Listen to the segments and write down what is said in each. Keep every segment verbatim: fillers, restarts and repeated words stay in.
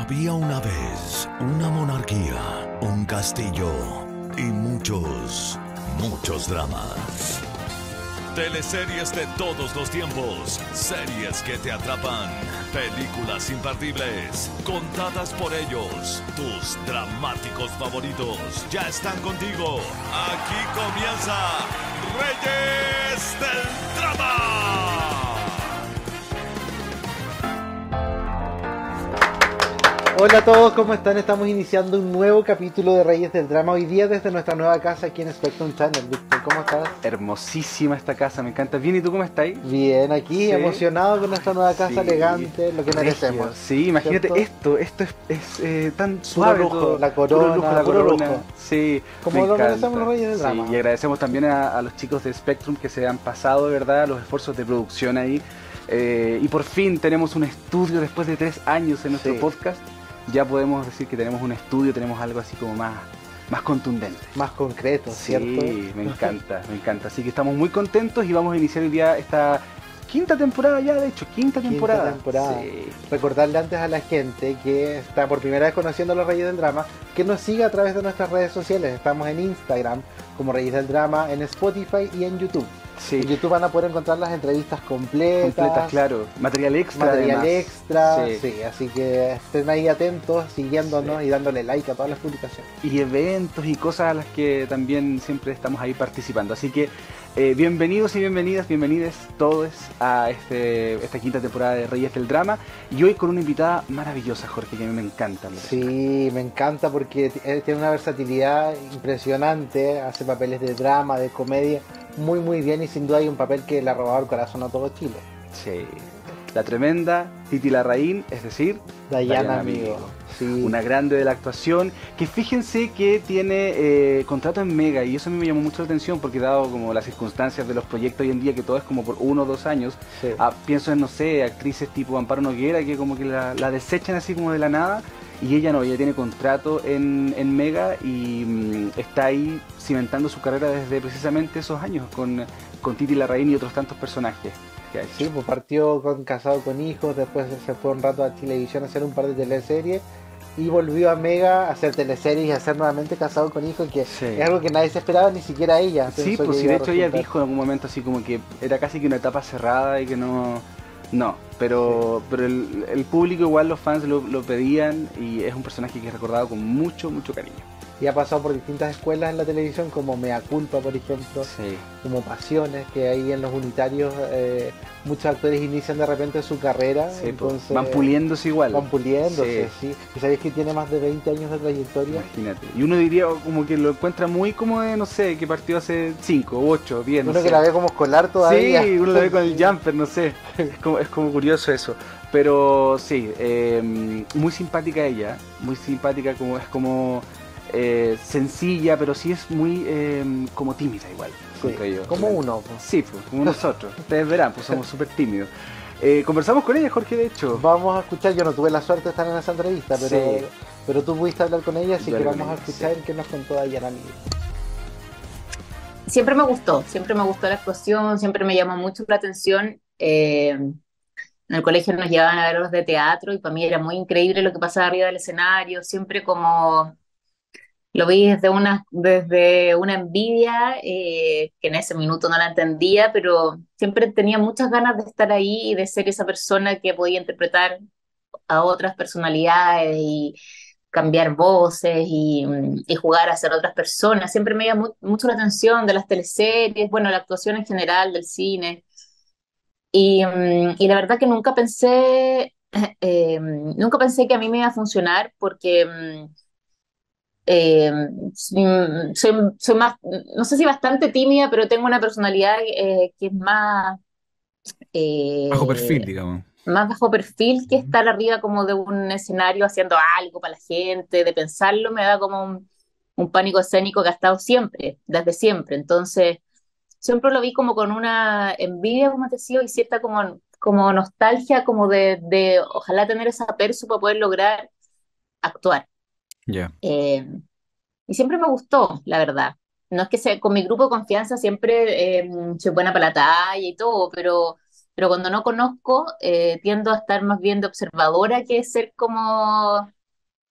Había una vez una monarquía, un castillo y muchos, muchos dramas. Teleseries de todos los tiempos, series que te atrapan, películas imperdibles, contadas por ellos. Tus dramáticos favoritos ya están contigo. Aquí comienza Reyes del Drama. Hola a todos, ¿cómo están? Estamos iniciando un nuevo capítulo de Reyes del Drama, hoy día desde nuestra nueva casa aquí en Spectrum Channel. Víctor, ¿cómo estás? Hermosísima esta casa, me encanta. Bien, ¿y tú cómo estás? Bien, aquí Sí. emocionado con nuestra nueva casa, Sí. elegante, lo que merecemos. Regio. Sí, imagínate ¿cierto? esto, esto es, es eh, tan Puro suave lujo, todo. la corona, Puro lujo, la puro corona. lujo. Sí, Como me lo encanta. merecemos los Reyes del Drama. Sí, y agradecemos también a, a los chicos de Spectrum que se han pasado, de verdad, los esfuerzos de producción ahí. Eh, y por fin tenemos un estudio después de tres años en nuestro Sí. podcast. Ya podemos decir que tenemos un estudio, tenemos algo así como más, más contundente. Más concreto, ¿cierto? Sí, me encanta, me encanta. Así que estamos muy contentos y vamos a iniciar hoy día esta quinta temporada ya, de hecho, quinta temporada. Quinta temporada. Sí. Recordarle antes a la gente que está por primera vez conociendo a los Reyes del Drama, que nos siga a través de nuestras redes sociales. Estamos en Instagram como Reyes del Drama, en Spotify y en YouTube. Sí. En YouTube van a poder encontrar las entrevistas completas, Completas, claro. Material extra. material además. extra, sí. Sí. Así que estén ahí atentos, siguiéndonos y dándole like a todas las publicaciones. Y eventos y cosas a las que también siempre estamos ahí participando. Así que eh, bienvenidos y bienvenidas, bienvenidos todos a este, esta quinta temporada de Reyes del Drama. Y hoy con una invitada maravillosa, Jorge, que a mí me encanta. me Sí, me encanta porque t- eh, tiene una versatilidad impresionante, hace papeles de drama, de comedia, muy muy bien y sin duda hay un papel que le ha robado el corazón a todo Chile. Sí. La tremenda Titi Larraín, es decir, Dayana, Dayana amigo. Amigo. Sí. Una grande de la actuación, que fíjense que tiene eh, contrato en Mega, y eso a mí me llamó mucho la atención porque dado como las circunstancias de los proyectos hoy en día, que todo es como por uno o dos años, Sí. ah, pienso en, no sé, actrices tipo Amparo Noguera que como que la, la desechan así como de la nada, y ella no, ella tiene contrato en, en Mega y mm, está ahí cimentando su carrera desde precisamente esos años con, con Titi Larraín y otros tantos personajes que ha hecho. Sí, pues partió con Casado con Hijos, después se fue un rato a Chilevisión a hacer un par de teleseries y volvió a Mega a hacer teleseries y a hacer nuevamente Casado con Hijos, que Sí. es algo que nadie se esperaba, ni siquiera ella. Sí, pensó pues que sí, iba de a hecho ella resultar. dijo en algún momento así como que era casi que una etapa cerrada y que no... No, pero, pero el, el público igual, los fans lo, lo pedían y es un personaje que es recordado con mucho, mucho cariño. Y ha pasado por distintas escuelas en la televisión, como Mea Culpa, por ejemplo, Sí, como Pasiones, que ahí en los unitarios eh, muchos actores inician de repente su carrera, sí, pues, entonces van puliéndose igual. van puliéndose, Sí. sí. Y sabéis que tiene más de veinte años de trayectoria. Imagínate. Y uno diría como que lo encuentra muy como de, no sé, que partió hace cinco, ocho, diez, no Uno sé. que la ve como escolar todavía. Sí, uno la ve con el jumper, no sé. Es como, es como curioso eso. Pero sí, eh, muy simpática ella, muy simpática, como es como eh, sencilla, pero sí es muy eh, como tímida igual. Sí, encuentro yo. como uno, pues. Sí, pues, como nosotros. Ustedes verán, pues somos súper tímidos. Eh, conversamos con ella, Jorge, de hecho. Vamos a escuchar, yo no tuve la suerte de estar en esa entrevista, pero, Sí. pero tú pudiste hablar con ella, así Yo que hablé con vamos a ella, escuchar sí. qué nos contó Dayana amigo. Siempre me gustó, siempre me gustó la actuación, siempre me llamó mucho la atención. Eh, en el colegio nos llevaban a ver obras de teatro y para mí era muy increíble lo que pasaba arriba del escenario, siempre como lo vi desde una, desde una envidia, eh, que en ese minuto no la entendía, pero siempre tenía muchas ganas de estar ahí y de ser esa persona que podía interpretar a otras personalidades y cambiar voces y, y jugar a ser otras personas. Siempre me llama mu- mucho la atención de las teleseries, bueno, la actuación en general, del cine. Y, mm, y la verdad que nunca pensé, eh, nunca pensé que a mí me iba a funcionar porque mm, eh, mm, soy, soy más, no sé si bastante tímida, pero tengo una personalidad eh, que es más, Bajo perfil, eh, digamos. más bajo perfil que Ujú. estar arriba como de un escenario haciendo algo para la gente, de pensarlo, me da como un, un pánico escénico que ha estado siempre, desde siempre. Entonces, siempre lo vi como con una envidia, como te decía, y cierta como, como nostalgia, como de, de ojalá tener esa perso para poder lograr actuar. Ya. Eh, y siempre me gustó, la verdad. No es que sea, con mi grupo de confianza siempre eh, soy buena para la talla y todo, pero, pero cuando no conozco, eh, tiendo a estar más bien de observadora que ser como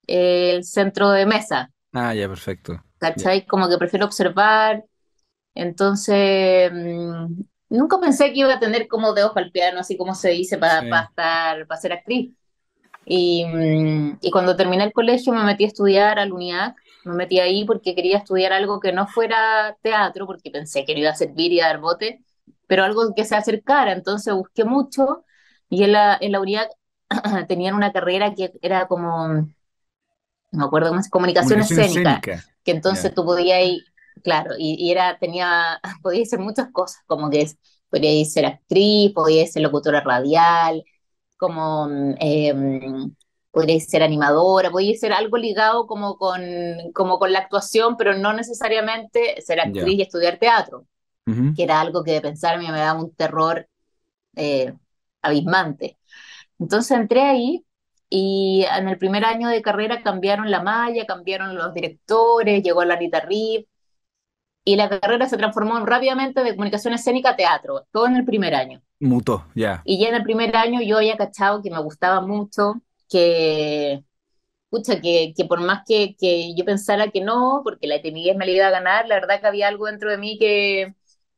el centro de mesa, Ah, ya, perfecto. Ya, ¿cachai? Como que prefiero observar. Entonces, mm, nunca pensé que iba a tener como dedos para el piano, así como se dice, para sí, estar, para ser actriz. Y, mm, y cuando terminé el colegio me metí a estudiar al UNIAC, me metí ahí porque quería estudiar algo que no fuera teatro, porque pensé que no iba a servir y a dar bote, pero algo que se acercara. Entonces busqué mucho y en la, en la UNIAC tenían una carrera que era como, no me acuerdo cómo es, comunicación comunicación escénica, escénica. que Ya, entonces tú podías ir, claro, y, y era, tenía, podías ser muchas cosas, como que es, podías ser actriz, podías ser locutora radial, como eh, podríais ser animadora, podríais ser algo ligado como con, como con la actuación, pero no necesariamente ser ya. actriz y estudiar teatro, Ujú. que era algo que de pensarme me daba un terror eh, abismante. Entonces entré ahí y en el primer año de carrera cambiaron la malla, cambiaron los directores, llegó la Anita Reeve y la carrera se transformó rápidamente de comunicación escénica a teatro, todo en el primer año. Mutó, ya. Y ya en el primer año yo había cachado que me gustaba mucho, que, pucha, que, que por más que, que yo pensara que no, porque la timidez me la iba a ganar, la verdad que había algo dentro de mí que,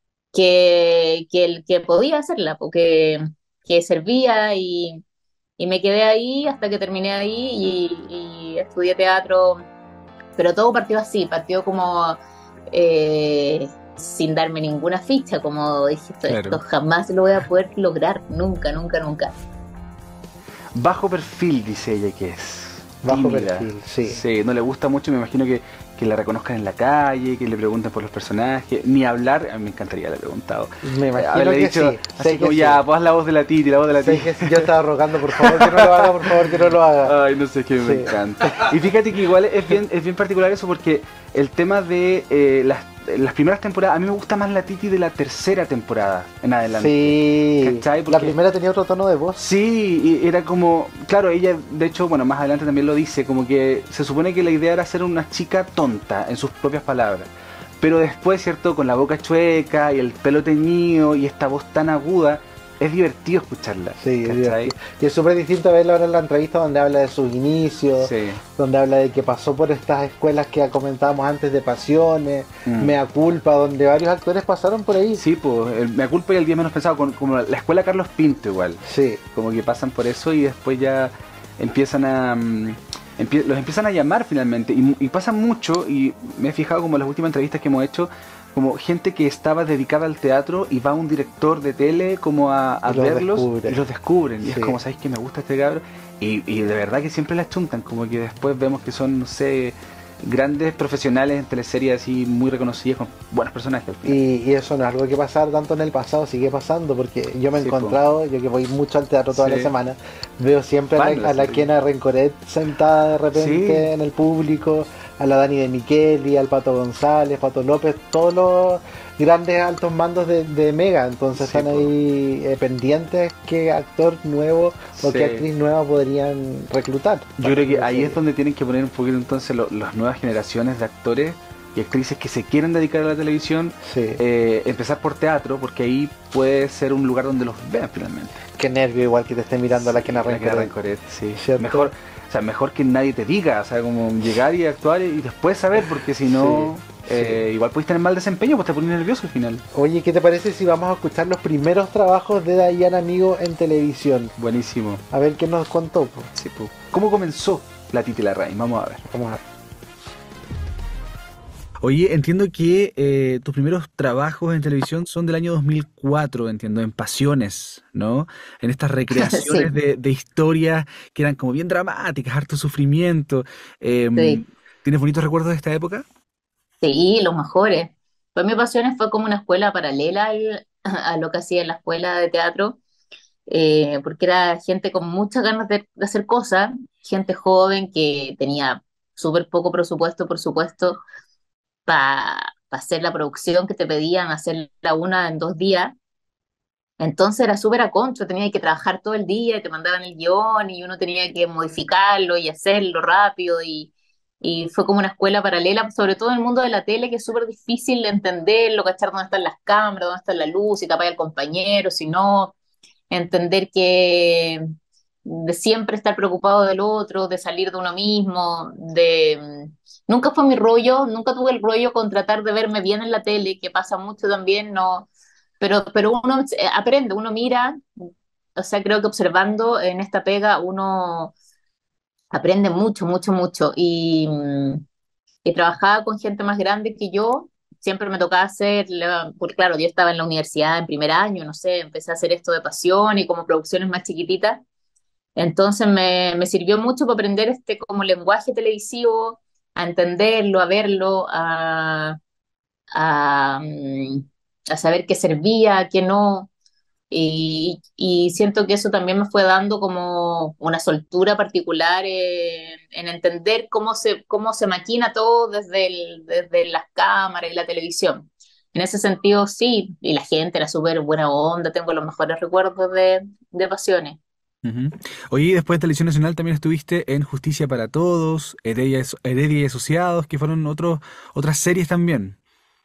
que, que, que podía hacerla, porque que servía y, y me quedé ahí hasta que terminé ahí y, y estudié teatro, pero todo partió así, partió como eh, sin darme ninguna ficha, como dije, esto, esto Claro. jamás lo voy a poder lograr, nunca, nunca, nunca. Bajo perfil, dice ella que es. Bajo Tímida. perfil, sí. Sí, no le gusta mucho, me imagino que, que la reconozcan en la calle, que le pregunten por los personajes, ni hablar, a mí me encantaría haberle preguntado. Me Eh, imagino haberle que dicho, sí, así sé como que ya, sí. pues haz la voz de la Titi, la voz de la Sé Titi. que sí. Yo estaba rogando, por favor, que no lo haga, por favor, que no lo haga. Ay, no sé, que me Sí. encanta. Y fíjate que igual es bien, es bien particular eso porque el tema de eh, las, las primeras temporadas, a mí me gusta más la Titi de la tercera temporada en adelante. Sí. ¿Cachai? La Porque primera tenía otro tono de voz. sí, y era como, claro, ella de hecho, bueno, más adelante también lo dice, como que se supone que la idea era ser una chica tonta, en sus propias palabras. Pero después, ¿cierto? Con la boca chueca y el pelo teñido y esta voz tan aguda, es divertido escucharla. Sí, es ¿cachai? divertido. Y es súper distinto a verla ahora en la entrevista donde habla de sus inicios, Sí. donde habla de que pasó por estas escuelas que comentábamos antes de Pasiones, Mm. Mea Culpa, donde varios actores pasaron por ahí. Sí, pues, el- me culpa y el día menos pensado, con, como la escuela Carlos Pinto igual. Sí. Como que pasan por eso y después ya empiezan a mm, empie- los empiezan a llamar finalmente y, y pasa mucho y me he fijado como en las últimas entrevistas que hemos hecho como gente que estaba dedicada al teatro y va un director de tele como a, a Y los verlos descubre. y los descubren y Sí. es como, ¿sabes que me gusta este cabro? Y, y de verdad que siempre la chuntan, como que después vemos que son, no sé, grandes profesionales en teleseries así muy reconocidas con buenos personajes al final. Y, y eso no es algo que pasar tanto en el pasado, sigue pasando, porque yo me he Sí, encontrado, yo que voy mucho al teatro toda Sí. la semana, veo siempre a Fan de la, la a la serie. Kena Rencoret sentada de repente Sí. en el público, a la Dani de Micheli, al Pato González, Pato López, todos los grandes altos mandos de, de Mega, entonces Sí, están po. ahí eh, pendientes qué actor nuevo o Sí. qué actriz nueva podrían reclutar. Yo creo que ahí Sí. es donde tienen que poner un poquito entonces lo- las nuevas generaciones de actores y actrices que se quieren dedicar a la televisión, Sí. eh, empezar por teatro, porque ahí puede ser un lugar donde los vean finalmente. Qué nervio igual que te esté mirando a la Kena La Kena Rencoret. Rencoret, sí. ¿Cierto? Mejor, o sea, mejor que nadie te diga, o sea, como llegar y actuar y después saber, porque si no, Sí, eh, igual puedes tener mal desempeño, pues te pones nervioso al final. Oye, ¿qué te parece si vamos a escuchar los primeros trabajos de Dayan Amigo en televisión? Buenísimo. A ver qué nos contó. Po. Sí, pues. ¿Cómo comenzó la Titi Larraín? Vamos a ver. Vamos a ver. Oye, entiendo que eh, tus primeros trabajos en televisión son del año dos mil cuatro, entiendo, en Pasiones, ¿no? En estas recreaciones Sí, de, de historias que eran como bien dramáticas, harto sufrimiento. Em, sí, ¿tienes bonitos recuerdos de esta época? sí, los mejores. Pues mi Pasiones fue como una escuela paralela al- a lo que hacía en la escuela de teatro, eh, porque era gente con muchas ganas de, de hacer cosas, gente joven que tenía súper poco presupuesto, por supuesto, para hacer la producción que te pedían, hacerla una en dos días. Entonces era súper a contra, tenía que trabajar todo el día y te mandaban el guión y uno tenía que modificarlo y hacerlo rápido y, y fue como una escuela paralela, sobre todo en el mundo de la tele, que es súper difícil de entenderlo, cachar dónde están las cámaras, dónde está la luz, si te apaga el compañero, si no, entender que, de siempre estar preocupado del otro, de salir de uno mismo, de... Nunca fue mi rollo, nunca tuve el rollo con tratar de verme bien en la tele, que pasa mucho también, no, pero, pero uno eh, aprende, uno mira, o sea, creo que observando en esta pega uno aprende mucho, mucho, mucho. Y, mm, y trabajaba con gente más grande que yo, siempre me tocaba hacer, la- porque claro, yo estaba en la universidad en primer año, no sé, empecé a hacer esto de pasión y como producciones más chiquititas, entonces me, me sirvió mucho para aprender este como lenguaje televisivo, a entenderlo, a verlo, a, a, mm, a saber qué servía, qué no. Y, y siento que eso también me fue dando como una soltura particular en, en entender cómo se, cómo se maquina todo desde, el- desde las cámaras y la televisión. En ese sentido, sí, y la gente era súper buena onda, tengo los mejores recuerdos de, de Pasiones. Ujú. Oye, y después de Televisión Nacional también estuviste en Justicia para Todos, Heredia, y Aso- Heredia y Asociados, que fueron otros, otras series también.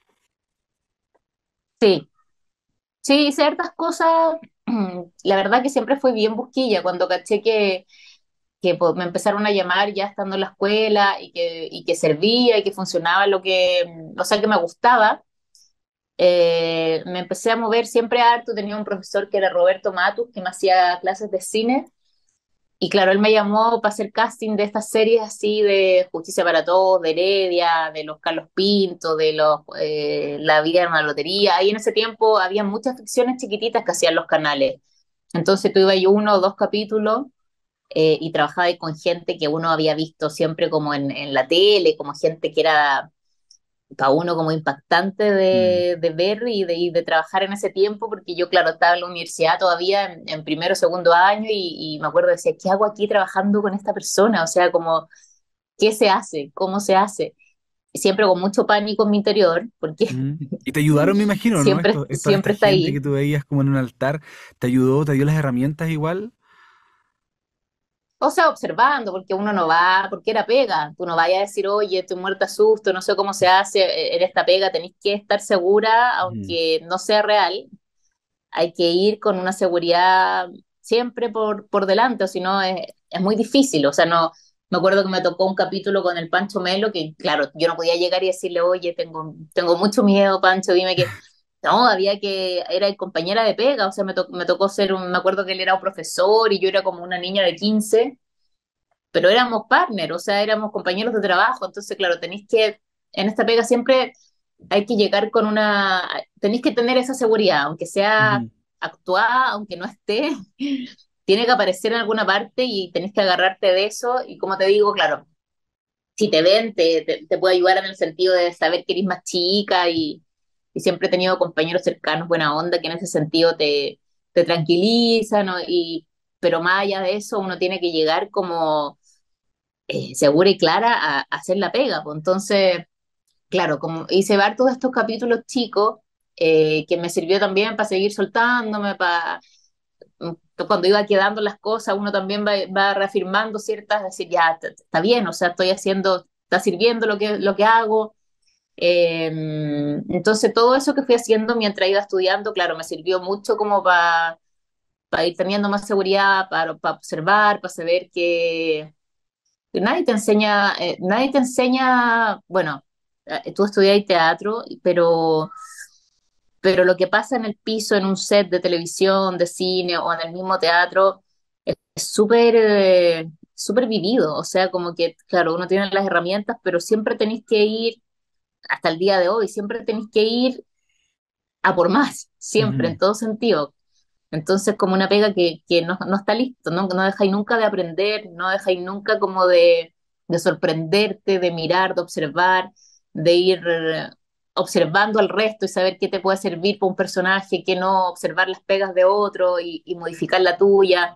Sí, sí, ciertas cosas, la verdad que siempre fui bien busquilla cuando caché que que po- me empezaron a llamar ya estando en la escuela y que, y que servía y que funcionaba lo que, mm, o sea, que me gustaba. Eh, me empecé a mover siempre harto, tenía un profesor que era Roberto Matus, que me hacía clases de cine, y claro, él me llamó para hacer casting de estas series así de Justicia para Todos, de Heredia, de los Carlos Pinto, de los eh, La vida en una lotería. Ahí en ese tiempo había muchas ficciones chiquititas que hacían los canales. Entonces tú ibas ahí uno o dos capítulos eh, y trabajaba ahí con gente que uno había visto siempre como en, en la tele, como gente que era para uno como impactante Mm. de, de ver y de, y de trabajar en ese tiempo, porque yo, claro, estaba en la universidad todavía en, en primero o segundo año y, y me acuerdo, decía, ¿qué hago aquí trabajando con esta persona? O sea, como, ¿qué se hace? ¿Cómo se hace? Y siempre con mucho pánico en mi interior, porque Mm. Y te ayudaron, me imagino, ¿no? siempre, Esto, esto, esta siempre está gente que ahí. tú veías como en un altar, ¿te ayudó, te dio las herramientas igual? O sea, observando, porque uno no va, porque era pega. Tú no vayas a decir, oye, estoy muerta de susto, no sé cómo se hace eh, en esta pega. Tenéis que estar segura, Ujú. aunque no sea real. Hay que ir con una seguridad siempre por, por delante, o si no es, es muy difícil. O sea, no, me acuerdo que me tocó un capítulo con el Pancho Melo, que claro, yo no podía llegar y decirle, oye, tengo, tengo mucho miedo, Pancho, dime que... No, había que, era compañera de pega, o sea, me, to- me tocó ser un, me acuerdo que él era un profesor y yo era como una niña de quince, pero éramos partner, o sea, éramos compañeros de trabajo, entonces, claro, tenéis que, en esta pega siempre hay que llegar con una, tenéis que tener esa seguridad, aunque sea Ujú. actuada, aunque no esté, tiene que aparecer en alguna parte y tenéis que agarrarte de eso, y como te digo, claro, si te ven, te, te, te puede ayudar en el sentido de saber que eres más chica y, y siempre he tenido compañeros cercanos, buena onda, que en ese sentido te, te tranquilizan, ¿no? Y, pero más allá de eso, uno tiene que llegar como eh, segura y clara a, a hacer la pega. Pues entonces, claro, como hice ver todos estos capítulos chicos, eh, que me sirvió también para seguir soltándome, para cuando iba quedando las cosas, uno también va, va reafirmando ciertas, decir, ya, t- está bien, o sea, estoy haciendo, está sirviendo lo que, lo que hago. Eh, entonces, todo eso que fui haciendo mientras iba estudiando, claro, me sirvió mucho como para ir teniendo más seguridad, para, para observar, para saber que nadie te enseña, eh, nadie te enseña, bueno, eh, tú estudias teatro, pero, pero lo que pasa en el piso, en un set de televisión, de cine o en el mismo teatro, es es súper eh, súper vivido. O sea, como que, claro, uno tiene las herramientas, pero siempre tenéis que ir, hasta el día de hoy, siempre tenéis que ir a por más, siempre, Ujú. en todo sentido. Entonces, como una pega que, que no, no está listo, ¿no? No dejáis nunca de aprender, no dejáis nunca como de, de sorprenderte, de mirar, de observar, de ir eh, observando al resto y saber qué te puede servir para un personaje, qué no, observar las pegas de otro y, y modificar la tuya.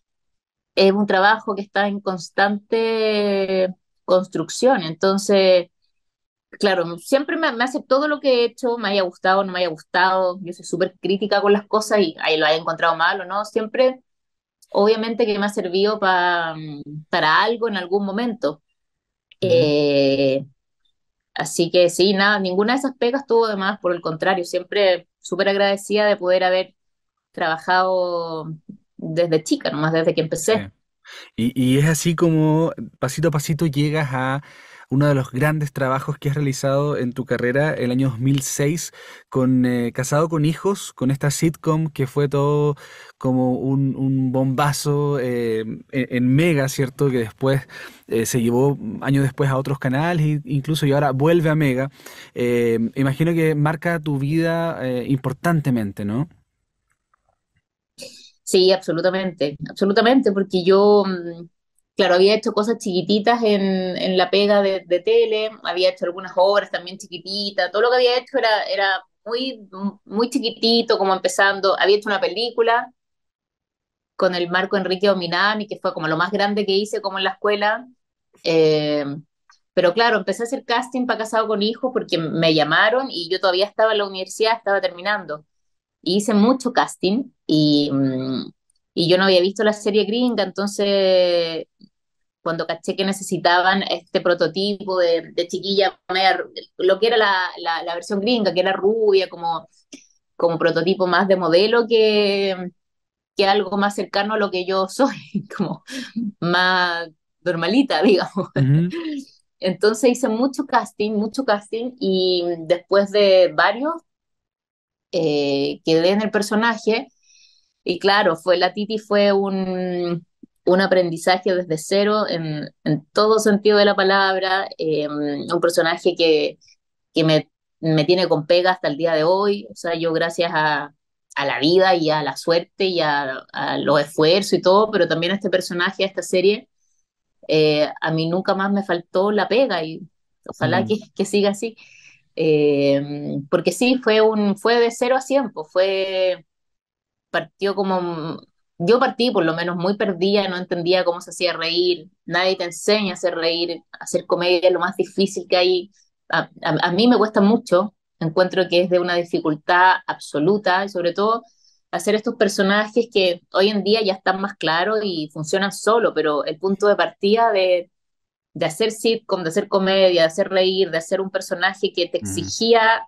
Es un trabajo que está en constante construcción, entonces claro, siempre me, me hace todo lo que he hecho, me haya gustado o no me haya gustado. Yo soy súper crítica con las cosas y ahí lo haya encontrado mal o no. Siempre, obviamente, que me ha servido pa- para algo en algún momento. Ujú. Eh, Así que sí, nada, ninguna de esas pegas tuvo de más, por el contrario, siempre súper agradecida de poder haber trabajado desde chica, nomás desde que Sí. empecé. Y, y es así como pasito a pasito llegas a uno de los grandes trabajos que has realizado en tu carrera el año dos mil seis con eh, Casado con Hijos, con esta sitcom que fue todo como un, un bombazo eh, en, en Mega, ¿cierto? Que después eh, se llevó años después a otros canales, e incluso y ahora vuelve a Mega. Eh, imagino que marca tu vida eh, importantemente, ¿no? Sí, absolutamente, absolutamente, porque yo, mm, claro, había hecho cosas chiquititas en, en la pega de, de tele, había hecho algunas obras también chiquititas, todo lo que había hecho era, era muy, muy chiquitito, como empezando, había hecho una película con el Marco Enrique Ominami, que fue como lo más grande que hice como en la escuela, eh, pero claro, empecé a hacer casting para Casado con Hijos porque me llamaron y yo todavía estaba en la universidad, estaba terminando y hice mucho casting y, mm, y yo no había visto la serie gringa, entonces cuando caché que necesitaban este prototipo de, de chiquilla, media ru- lo que era la, la, la versión gringa, que era rubia, como, como prototipo más de modelo que, que algo más cercano a lo que yo soy, como más normalita, digamos. Ujú. Entonces hice mucho casting, mucho casting y después de varios eh, quedé en el personaje. Y claro, fue, la Titi fue un, un aprendizaje desde cero en, en todo sentido de la palabra, eh, un personaje que, que me, me tiene con pega hasta el día de hoy, o sea, yo gracias a, a la vida y a la suerte y a, a los esfuerzos y todo, pero también a este personaje, a esta serie, eh, a mí nunca más me faltó la pega y ojalá Mm. que, que siga así. Eh, porque sí, fue, un, fue de cero a cien, pues fue partió como, yo partí por lo menos muy perdida, no entendía cómo se hacía reír, nadie te enseña a hacer reír, hacer comedia es lo más difícil que hay, a, a, a mí me cuesta mucho, encuentro que es de una dificultad absoluta y sobre todo hacer estos personajes que hoy en día ya están más claros y funcionan solo, pero el punto de partida de, de hacer sitcom, de hacer comedia, de hacer reír, de hacer un personaje que te Mm. exigía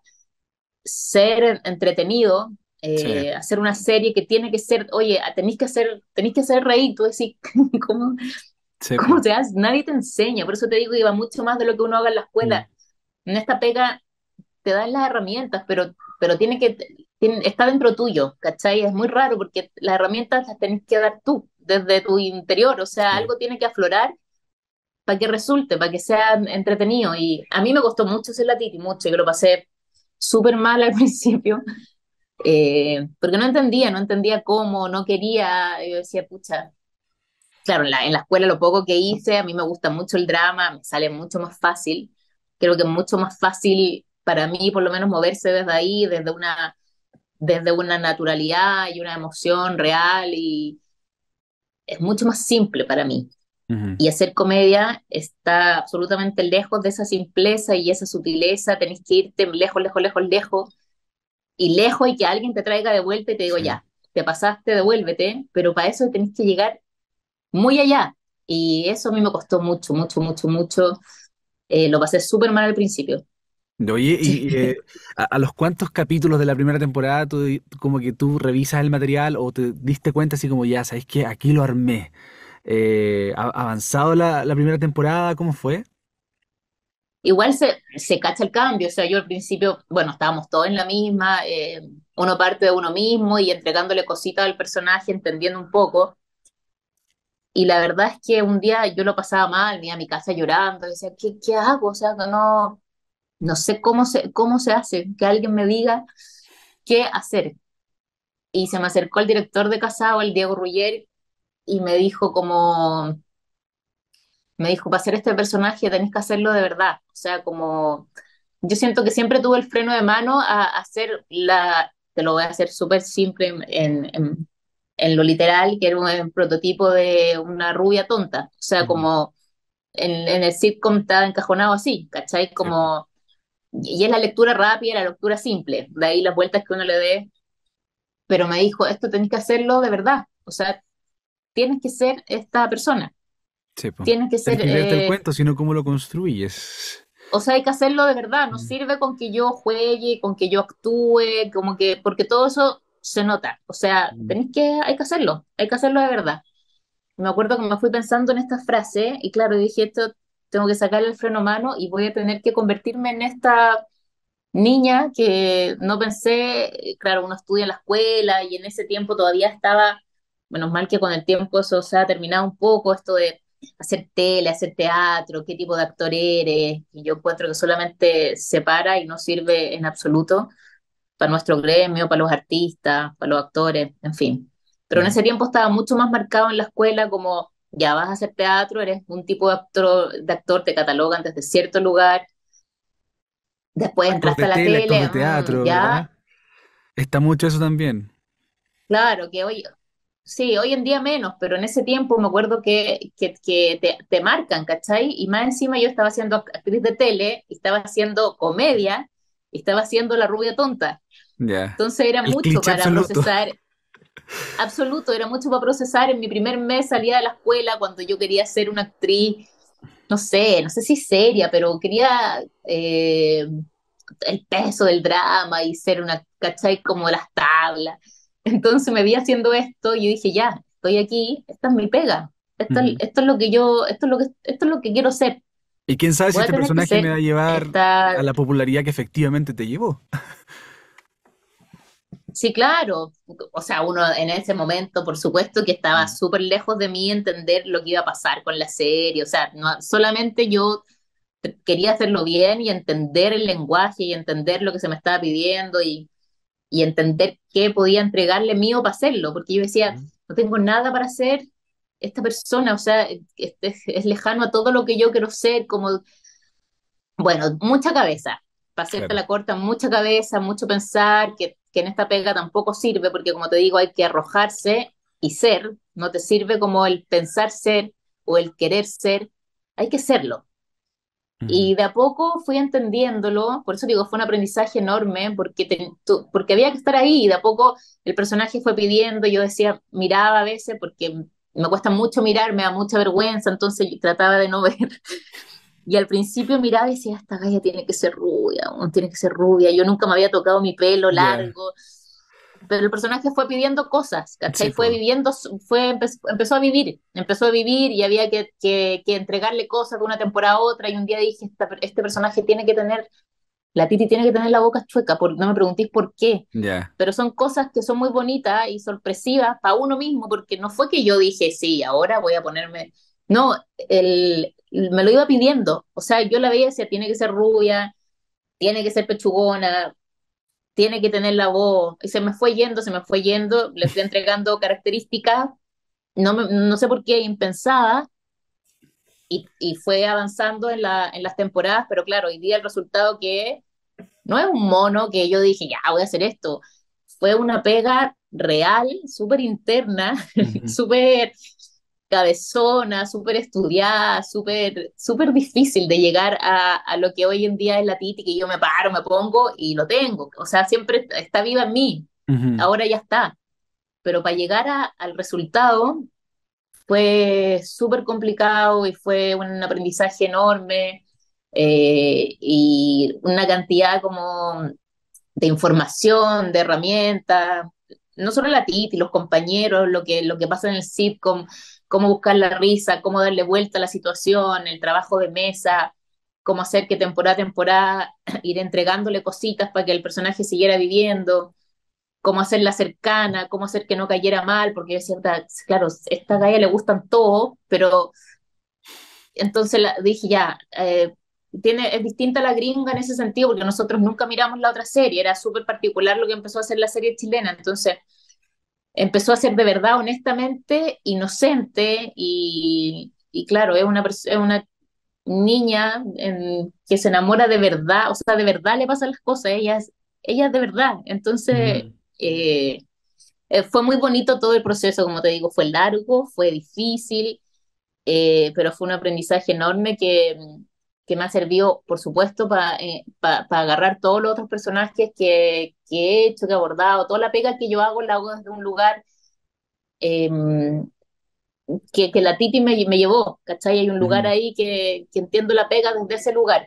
ser entretenido, Sí, eh, hacer una serie que tiene que ser, oye, tenéis que hacer, tenéis que hacer reír, tú decís, ¿cómo, sí, cómo po. se hace? Nadie te enseña, por eso te digo que va mucho más de lo que uno haga en la Mm. escuela. En esta pega te dan las herramientas, pero, pero tiene que, tiene- está dentro tuyo, ¿cachai? Es muy raro porque las herramientas las tenés que dar tú, desde tu interior, o sea, Sí. algo tiene que aflorar para que resulte, para que sea entretenido. Y a mí me costó mucho ser la Titi, mucho, que lo pasé súper mal al principio, eh, porque no entendía, no entendía cómo, no quería, yo decía, pucha, claro, en la, en la escuela lo poco que hice, a mí me gusta mucho el drama, me sale mucho más fácil, creo que es mucho más fácil para mí por lo menos moverse desde ahí, desde una, desde una naturalidad y una emoción real y es mucho más simple para mí. Ujú. Y hacer comedia está absolutamente lejos de esa simpleza y esa sutileza, tenés que irte lejos, lejos, lejos, lejos y lejos y que alguien te traiga de vuelta y te digo, Sí. ya, te pasaste, devuélvete, pero para eso tenés que llegar muy allá. Y eso a mí me costó mucho, mucho, mucho, mucho. Eh, lo pasé súper mal al principio. Oye, Sí. y eh, a, a los cuántos capítulos de la primera temporada tú di- como que tú revisas el material o te diste cuenta así como ya, ¿sabes qué? Aquí lo armé. Eh, ¿ha avanzado la, la primera temporada? ¿Cómo fue? Igual se, se cacha el cambio, o sea, yo al principio, bueno, estábamos todos en la misma, eh, uno parte de uno mismo y entregándole cositas al personaje, entendiendo un poco. Y la verdad es que un día yo lo pasaba mal, me iba a mi casa llorando, decía, ¿qué, qué hago? O sea, no, no sé cómo se, cómo se hace, que alguien me diga qué hacer. Y se me acercó el director de Casado, el Diego Ruggieri, y me dijo como, me dijo, para hacer este personaje tenés que hacerlo de verdad. O sea, como, yo siento que siempre tuve el freno de mano a, a hacer la, te lo voy a hacer súper simple en, en, en lo literal, que era un, un prototipo de una rubia tonta. O sea, Ujú. como en, en el sitcom está encajonado así, ¿cachai? Sí, po. Como, y es la lectura rápida, la lectura simple, de ahí las vueltas que uno le dé, pero me dijo, esto tenés que hacerlo de verdad, o sea, tienes que ser esta persona, Sí, po. tienes que Tienes ser, que creerte el eh, cuento, sino cómo lo construyes. o sea, hay que hacerlo de verdad, no Mm. sirve con que yo juegue, con que yo actúe, como que, porque todo eso se nota. O sea, Mm. tenés que, hay que hacerlo, hay que hacerlo de verdad. Me acuerdo que me fui pensando en esta frase y claro, dije, esto tengo que sacar el freno a mano y voy a tener que convertirme en esta niña que no pensé, eh, claro, uno estudia en la escuela y en ese tiempo todavía estaba, menos mal que con el tiempo eso se ha terminado un poco, esto de hacer tele, hacer teatro, qué tipo de actor eres, y yo encuentro que solamente separa y no sirve en absoluto para nuestro gremio, para los artistas, para los actores, en fin. Pero en Ya. ese tiempo estaba mucho más marcado en la escuela como ya vas a hacer teatro, eres un tipo de actor, de actor te catalogan desde cierto lugar, después Actor entraste de a la tele, actor tele, de mm, teatro, ya, ¿verdad? Está mucho eso también. claro, que hoy, sí, hoy en día menos, pero en ese tiempo me acuerdo que, que, que te, te marcan, ¿cachai? Y más encima yo estaba haciendo actriz de tele, y estaba haciendo comedia, y estaba haciendo la rubia tonta. Ya. Entonces era El mucho cliché para absoluto. procesar. Absoluto, era mucho para procesar. En mi primer mes salía de la escuela cuando yo quería ser una actriz, no sé, no sé si seria, pero quería eh, el peso del drama y ser una, ¿cachai? Como de las tablas. Entonces me vi haciendo esto y yo dije, ya, estoy aquí, esta es mi pega. Esto, Ujú. esto es lo que yo, esto es lo que, esto es lo que quiero ser. Y quién sabe si Voy a este tener que personaje me ser va a llevar a esta. la popularidad que efectivamente te llevó. Sí, claro. O sea, uno en ese momento, por supuesto, que estaba Mm. súper lejos de mí entender lo que iba a pasar con la serie. O sea, no, solamente yo te- quería hacerlo bien y entender el lenguaje y entender lo que se me estaba pidiendo y, y entender qué podía entregarle mío para hacerlo. Porque yo decía, Ujú. no tengo nada para hacer esta persona. O sea, es, es- es lejano a todo lo que yo quiero ser, como bueno, mucha cabeza. Para hacerte Claro. la corta, mucha cabeza, mucho pensar, que, que en esta pega tampoco sirve, porque como te digo, hay que arrojarse y ser. No te sirve como el pensar ser o el querer ser. Hay que serlo. Ujú. Y de a poco fui entendiéndolo, por eso digo, fue un aprendizaje enorme, porque, te- tú- porque había que estar ahí, y de a poco el personaje fue pidiendo, yo decía, miraba a veces, porque me cuesta mucho mirar, me da mucha vergüenza, entonces yo trataba de no ver. Y al principio miraba y decía, esta galla tiene que ser rubia, o tiene que ser rubia. Yo nunca me había tocado mi pelo Ya. largo, pero el personaje fue pidiendo cosas, Sí, ¿cachai? Fue po. viviendo, fue, empe- empezó a vivir, empezó a vivir y había que, que, que entregarle cosas de una temporada a otra. Y un día dije, esta- este personaje tiene que tener, la Titi tiene que tener la boca chueca, por, no me preguntéis por qué, Ya. pero son cosas que son muy bonitas y sorpresivas para uno mismo, porque no fue que yo dije, sí, ahora voy a ponerme, no, el, me lo iba pidiendo, o sea, yo la veía y decía, tiene que ser rubia, tiene que ser pechugona, tiene que tener la voz, y se me fue yendo, se me fue yendo, le fui entregando características, no, me- no sé por qué, impensadas, y, y fue avanzando en, la, en las temporadas, pero claro, hoy día el resultado que no es un mono que yo dije, ya voy a hacer esto. Fue una pega real, súper interna, Ujú. súper cabezona, súper estudiada, súper súper difícil de llegar a, a lo que hoy en día es la Titi, que yo me paro, me pongo y lo tengo. O sea, siempre está viva en mí. Ujú. Ahora ya está. Pero para llegar a- al resultado fue súper complicado y fue un aprendizaje enorme eh, y una cantidad como de información, de herramientas, no solo la Titi, los compañeros, lo que, lo que pasa en el sitcom, cómo buscar la risa, cómo darle vuelta a la situación, el trabajo de mesa, cómo hacer que temporada a temporada ir entregándole cositas para que el personaje siguiera viviendo, cómo hacerla cercana, cómo hacer que no cayera mal, porque yo decía, claro, a esta galla le gustan todos, pero entonces la, dije ya, eh, tiene, es distinta a la gringa en ese sentido, porque nosotros nunca miramos la otra serie, era súper particular lo que empezó a hacer la serie chilena, entonces empezó a ser de verdad, honestamente, inocente y, y claro, es una, pers- es una niña en- que se enamora de verdad, o sea, de verdad le pasan las cosas, ella es, ella es de verdad, entonces Ujú. eh, eh, fue muy bonito todo el proceso, como te digo, fue largo, fue difícil, eh, pero fue un aprendizaje enorme que, que me ha servido, por supuesto, para eh, pa- pa agarrar todos los otros personajes que, que he hecho, que he abordado, toda la pega que yo hago la hago desde un lugar eh, que, que la Titi me, me llevó, ¿cachai? Hay un lugar Ujú. ahí que, que entiendo la pega desde ese lugar.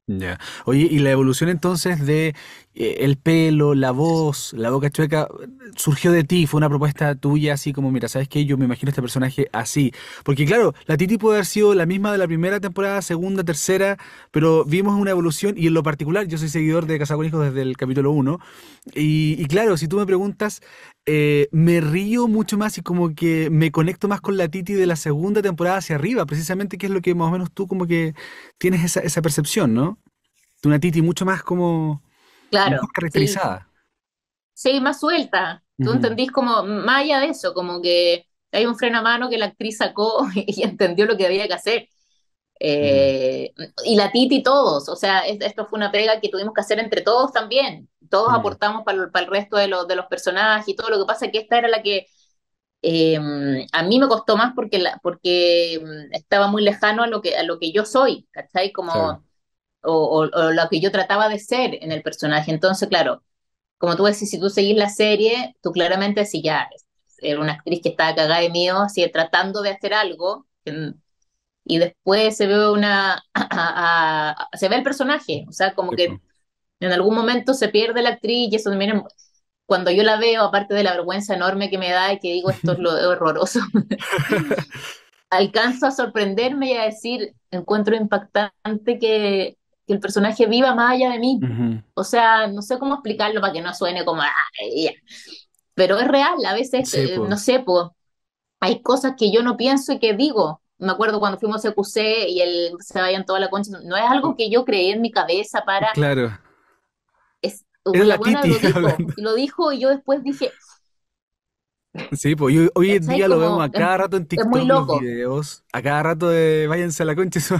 Ya. Oye, y la evolución entonces de eh, el pelo, la voz, la boca chueca, surgió de ti, fue una propuesta tuya, así como, mira, ¿sabes qué? Yo me imagino este personaje así. Porque claro, la Titi puede haber sido la misma de la primera temporada, segunda, tercera, pero vimos una evolución y en lo particular, yo soy seguidor de Casado con Hijos desde el capítulo uno. Y, y claro, si tú me preguntas, eh, me río mucho más y como que me conecto más con la Titi de la segunda temporada hacia arriba, precisamente, que es lo que más o menos tú como que tienes esa, esa percepción, ¿no? De una Titi mucho más como mejor Claro, sí, caracterizada. sí, más suelta. Tú Ujú, entendís como, más allá de eso, como que hay un freno a mano que la actriz sacó y entendió lo que había que hacer. ujú, Eh, y la Titi todos, o sea, es- esto fue una pega que tuvimos que hacer entre todos también. Todos ujú. aportamos para el resto de, los de los personajes y todo. Lo que pasa es que esta era la que eh, a mí me costó más porque, la, porque mm, estaba muy lejano a lo que, a lo que yo soy, ¿cachai? Claro. Como, o, o, o lo que yo trataba de ser en el personaje. Entonces, claro, como tú decís, si tú seguís la serie, tú claramente si ya era una actriz que estaba cagada de miedo, así tratando de hacer algo, que- y después se ve una, a- a- a- se ve el personaje, o sea, como Sí, que po. en algún momento se pierde la actriz y eso también, cuando yo la veo, aparte de la vergüenza enorme que me da y que digo esto es lo horroroso, alcanzo a sorprenderme y a decir, encuentro impactante que, que el personaje viva más allá de mí. Ujú. O sea, no sé cómo explicarlo para que no suene como, "Ay, ya". Pero es real, a veces, Sí, eh, po. no sé, pues, hay cosas que yo no pienso y que digo. Me acuerdo cuando fuimos a Q C y él se vayan toda la concha, no es algo que yo creí en mi cabeza para, Claro. es, Era la la buena Titi lo dijo, hablando. y lo dijo y yo después dije, Sí, pues hoy, hoy en ¿cachai? día lo vemos Como, a es, cada rato en es muy TikTok los loco. videos, a cada rato de váyanse a la concha. Eso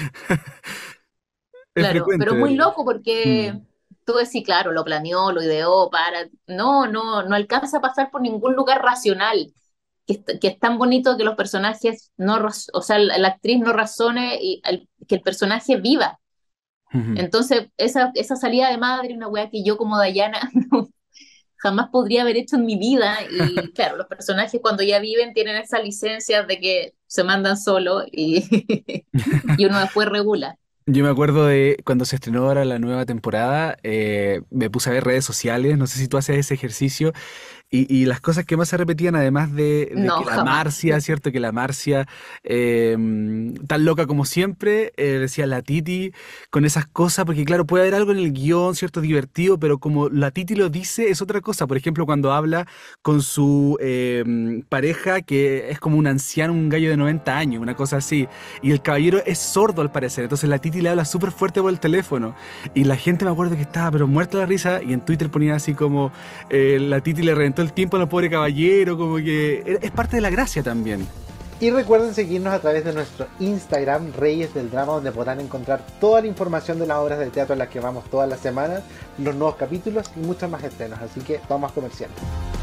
es Claro, pero frecuente es muy verlo. loco porque Mm, tú decís, claro, lo planeó, lo ideó para... No, no, no alcanza a pasar por ningún lugar racional, que, es- que es tan bonito que los personajes no, raz- o sea, la, la actriz no razone y el- que el personaje viva. ujú. Entonces, esa, esa salida de madre, una weá que yo como Dayana jamás podría haber hecho en mi vida. Y claro, los personajes cuando ya viven tienen esa licencia de que se mandan solo y, y uno después regula. Yo me acuerdo de cuando se estrenó ahora la nueva temporada, eh, me puse a ver redes sociales, no sé si tú haces ese ejercicio. Y, y las cosas que más se repetían, además de, de No, que la jamás. Marcia, ¿cierto? Que la Marcia, eh, tan loca como siempre, eh, decía la Titi, con esas cosas, porque claro, puede haber algo en el guión, ¿cierto? Divertido, pero como la Titi lo dice, es otra cosa. Por ejemplo, cuando habla con su eh, pareja, que es como un anciano, un gallo de noventa años, una cosa así, y el caballero es sordo al parecer, entonces la Titi le habla súper fuerte por el teléfono, y la gente me acuerdo que estaba, pero muerta de la risa, y en Twitter ponía así como eh, la Titi le reventó el tiempo al pobre caballero, como que es es parte de la gracia también. Y recuerden seguirnos a través de nuestro Instagram, Reyes del Drama, donde podrán encontrar toda la información de las obras de teatro en las que vamos todas las semanas, los nuevos capítulos y muchos más estrenos. Así que vamos a comerciales.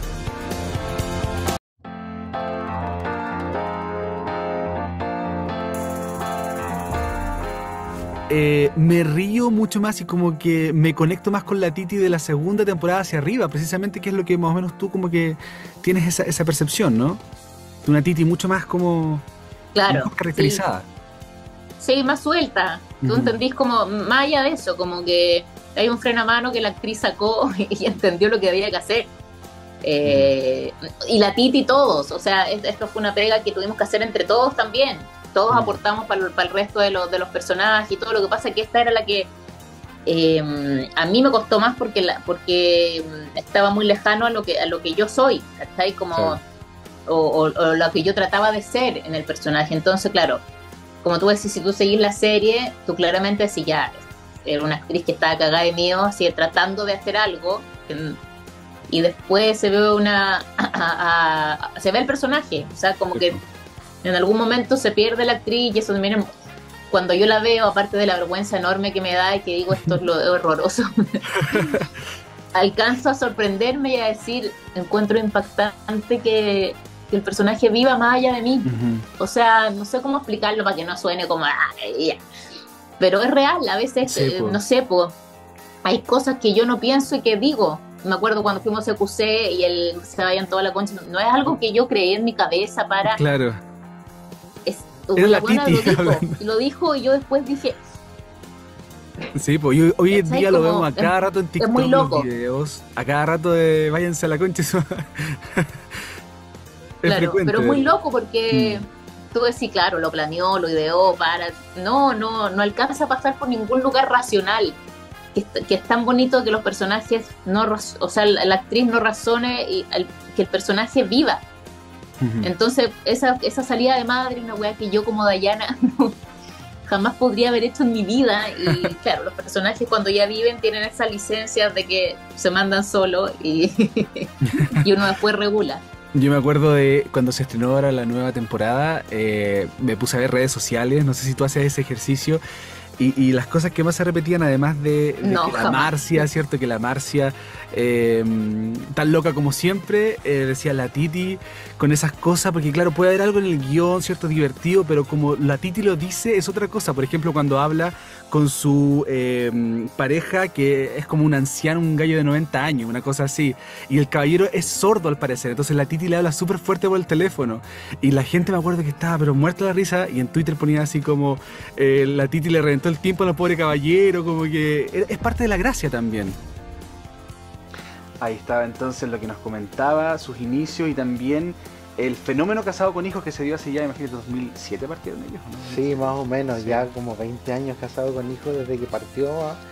Eh, me río mucho más y como que me conecto más con la Titi de la segunda temporada hacia arriba, precisamente, que es lo que más o menos tú como que tienes esa, esa percepción, ¿no? De una Titi mucho más como Claro, mejor sí, caracterizada. sí, más suelta. Tú Ujú, entendís como, más allá de eso, como que hay un freno a mano que la actriz sacó y entendió lo que había que hacer. ujú, Eh, y la Titi todos, o sea, es- esto fue una pega que tuvimos que hacer entre todos también. Todos ujú. aportamos para el, para el resto de, los de los personajes y todo. Lo que pasa es que esta era la que eh, a mí me costó más porque, la, porque mm, estaba muy lejano a lo que, a lo que yo soy, ¿cachai? Como, Claro. o, o, o lo que yo trataba de ser en el personaje. Entonces, claro, como tú decís, si tú seguís la serie, tú claramente decís, ya, era una actriz que estaba cagada de miedo, así tratando de hacer algo, que- y después se ve una, a- a- a- se ve el personaje, o sea, como Sí, que po. en algún momento se pierde la actriz y eso también, cuando yo la veo, aparte de la vergüenza enorme que me da y que digo esto es lo horroroso, alcanzo a sorprenderme y a decir, encuentro impactante que, que el personaje viva más allá de mí. Ujú. O sea, no sé cómo explicarlo para que no suene como, "Ay, ya". Pero es real, a veces, Sí, eh, po. no sé, pues, hay cosas que yo no pienso y que digo. Me acuerdo cuando fuimos a Q C y él se vayan toda la concha, no es algo que yo creí en mi cabeza para, Claro. es, Era la la buena Titi lo dijo, hablando. y lo dijo y yo después dije, Sí, pues hoy, hoy en ¿Cachai? día lo vemos Como a es, cada rato en es muy TikTok los loco, videos, a cada rato de váyanse a la concha, eso es claro, pero es muy frecuente. loco Mm, porque tú decís, claro, lo planeó, lo ideó, para... No, no, no alcanza a pasar por ningún lugar racional. Que es, que es tan bonito que los personajes no, raz- o sea, la, la actriz no razone y el- que el personaje viva. ujú. Entonces, esa, esa salida de madre, una weá que yo como Dayana jamás podría haber hecho en mi vida. Y claro, los personajes cuando ya viven tienen esa licencia de que se mandan solo y, y uno después regula. Yo me acuerdo de cuando se estrenó ahora la nueva temporada, eh, me puse a ver redes sociales, no sé si tú haces ese ejercicio, y, y las cosas que más se repetían, además de, de No, que la jamás. Marcia, ¿cierto? Que la Marcia, eh, tan loca como siempre, eh, decía la Titi, con esas cosas, porque claro, puede haber algo en el guión, ¿cierto? Divertido, pero como la Titi lo dice, es otra cosa. Por ejemplo, cuando habla con su eh, pareja, que es como un anciano, un gallo de noventa años, una cosa así, y el caballero es sordo al parecer, entonces la Titi le habla súper fuerte por el teléfono, y la gente me acuerdo que estaba pero muerta de la risa, y en Twitter ponía así como eh, la Titi le reventó el tiempo al pobre caballero, como que es parte de la gracia también. Ahí estaba entonces lo que nos comentaba, sus inicios y también el fenómeno casado con hijos que se dio hace ya, imagínate, dos mil siete partieron ellos, ¿o no? Sí, más o menos, Sí, ya como veinte años casado con hijos desde que partió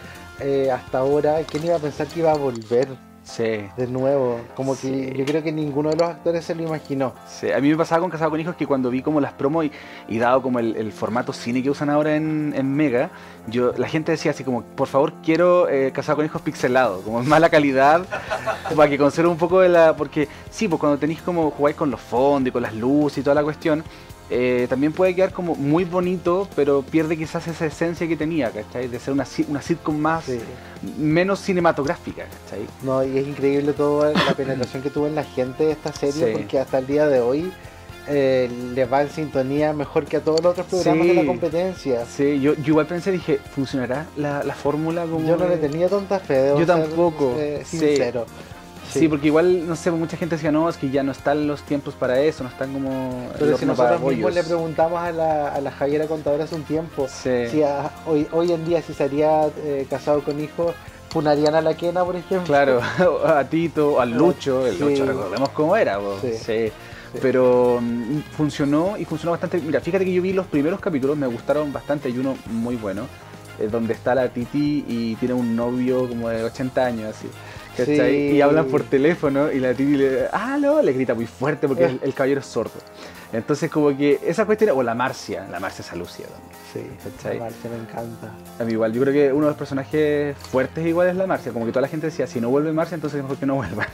eh, hasta ahora. ¿Quién iba a pensar que iba a volver sí, de nuevo? Como que yo sí. creo que ninguno de los actores se lo imaginó. Sí, a mí me pasaba con Casado con Hijos que cuando vi como las promos y, y dado como el, el formato cine que usan ahora en, en Mega, yo la gente decía así como, por favor quiero eh, Casado con Hijos pixelado, como en mala calidad, para que conserve un poco de la... Porque sí, pues cuando tenéis como jugáis con los fondos y con las luces y toda la cuestión, eh, también puede quedar como muy bonito, pero pierde quizás esa esencia que tenía, ¿cachai? De ser una, si- una sitcom más, Sí. menos cinematográfica, ¿cachai? No, y es increíble toda la penetración que tuvo en la gente esta serie, Sí. porque hasta el día de hoy eh, le va en sintonía mejor que a todos los otros programas de la Sí. competencia. Sí, yo, yo igual pensé, dije, ¿funcionará la, la fórmula como Yo no le de- tenía tanta fe, debo Yo ser tampoco, eh, sí. sincero. Sí, porque igual, no sé, mucha gente decía, no, es que ya no están los tiempos para eso, no están como el Pero si horno para nosotros mismos bollos. le preguntamos a la, a la Javiera Contadora hace un tiempo, Sí, si a- hoy, hoy en día si sería eh, casado con hijos, ¿funarían a la Kena, por ejemplo? claro, a Tito, al Lucho, el Sí. Lucho, recordemos cómo era, po. Sí. Sí. Pero mm, funcionó y funcionó bastante. Mira, fíjate que yo vi los primeros capítulos, me gustaron bastante, hay uno muy bueno, eh, donde está la Titi y tiene un novio como de ochenta años, así. ¿Cachai? Sí. Y hablan por teléfono y la Titi le, ah, no, le grita muy fuerte porque el, el caballero es sordo. Entonces como que esa cuestión, o la Marcia, la Marcia Salucia también. Sí, ¿Cachai? la Marcia me encanta. A mí igual, yo creo que uno de los personajes fuertes igual es la Marcia, como que toda la gente decía, si no vuelve Marcia, entonces mejor que no vuelva.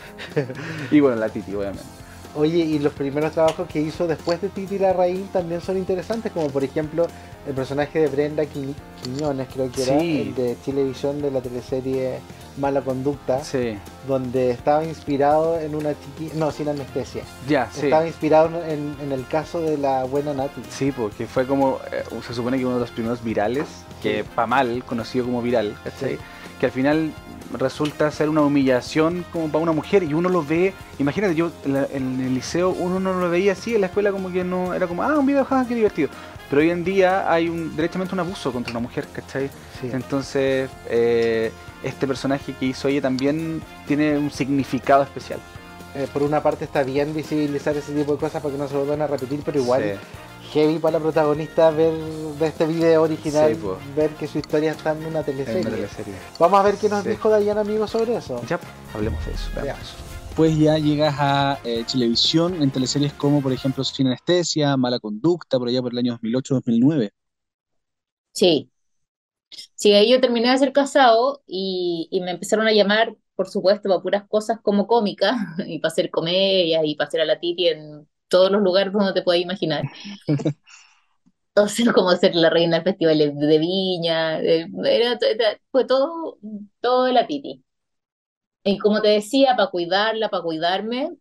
Y bueno, la Titi, obviamente. Oye, y los primeros trabajos que hizo después de Titi Larraín también son interesantes, como por ejemplo el personaje de Brenda Qui- Quiñones, creo que era, Sí. el de Chilevisión de la teleserie Mala Conducta, Sí, donde estaba inspirado en una chiqui... No, sin anestesia. ya, sí. Estaba inspirado en, en el caso de la buena Nati. Sí, porque fue como, eh, se supone que uno de los primeros virales, que pa' mal, conocido como viral, ¿cachai? Sí. Que al final resulta ser una humillación como para una mujer y uno lo ve, imagínate, yo en, la- en el liceo uno no lo veía así, en la escuela como que no, era como, ah, un video, ja, qué divertido. Pero hoy en día hay un, derechamente un abuso contra una mujer, ¿cachai? Sí. Entonces, eh, este personaje que hizo ella también tiene un significado especial. Eh, por una parte está bien visibilizar ese tipo de cosas para que no se vuelvan a repetir, pero igual Sí. heavy para la protagonista ver de este video original, Sí, po. ver que su historia está en una En teleserie. una teleserie. Vamos a ver qué nos Sí. dijo Dayan, amigo, sobre eso. Ya, hablemos de eso. veamos Ya. eso. Pues ya llegas a eh, Chilevisión en teleseries como, por ejemplo, Sin Anestesia, Mala Conducta, por allá por el año dos mil ocho dos mil nueve. Sí, sí, ahí yo terminé de ser casado y, y me empezaron a llamar, por supuesto, para puras cosas como cómicas y para hacer comedias y para hacer a la Titi en todos los lugares donde te puedas imaginar. Entonces, como ser la reina del festival de, de Viña, eh, era, era- fue todo, todo de la Titi. Y como te decía, para cuidarla, para cuidarme,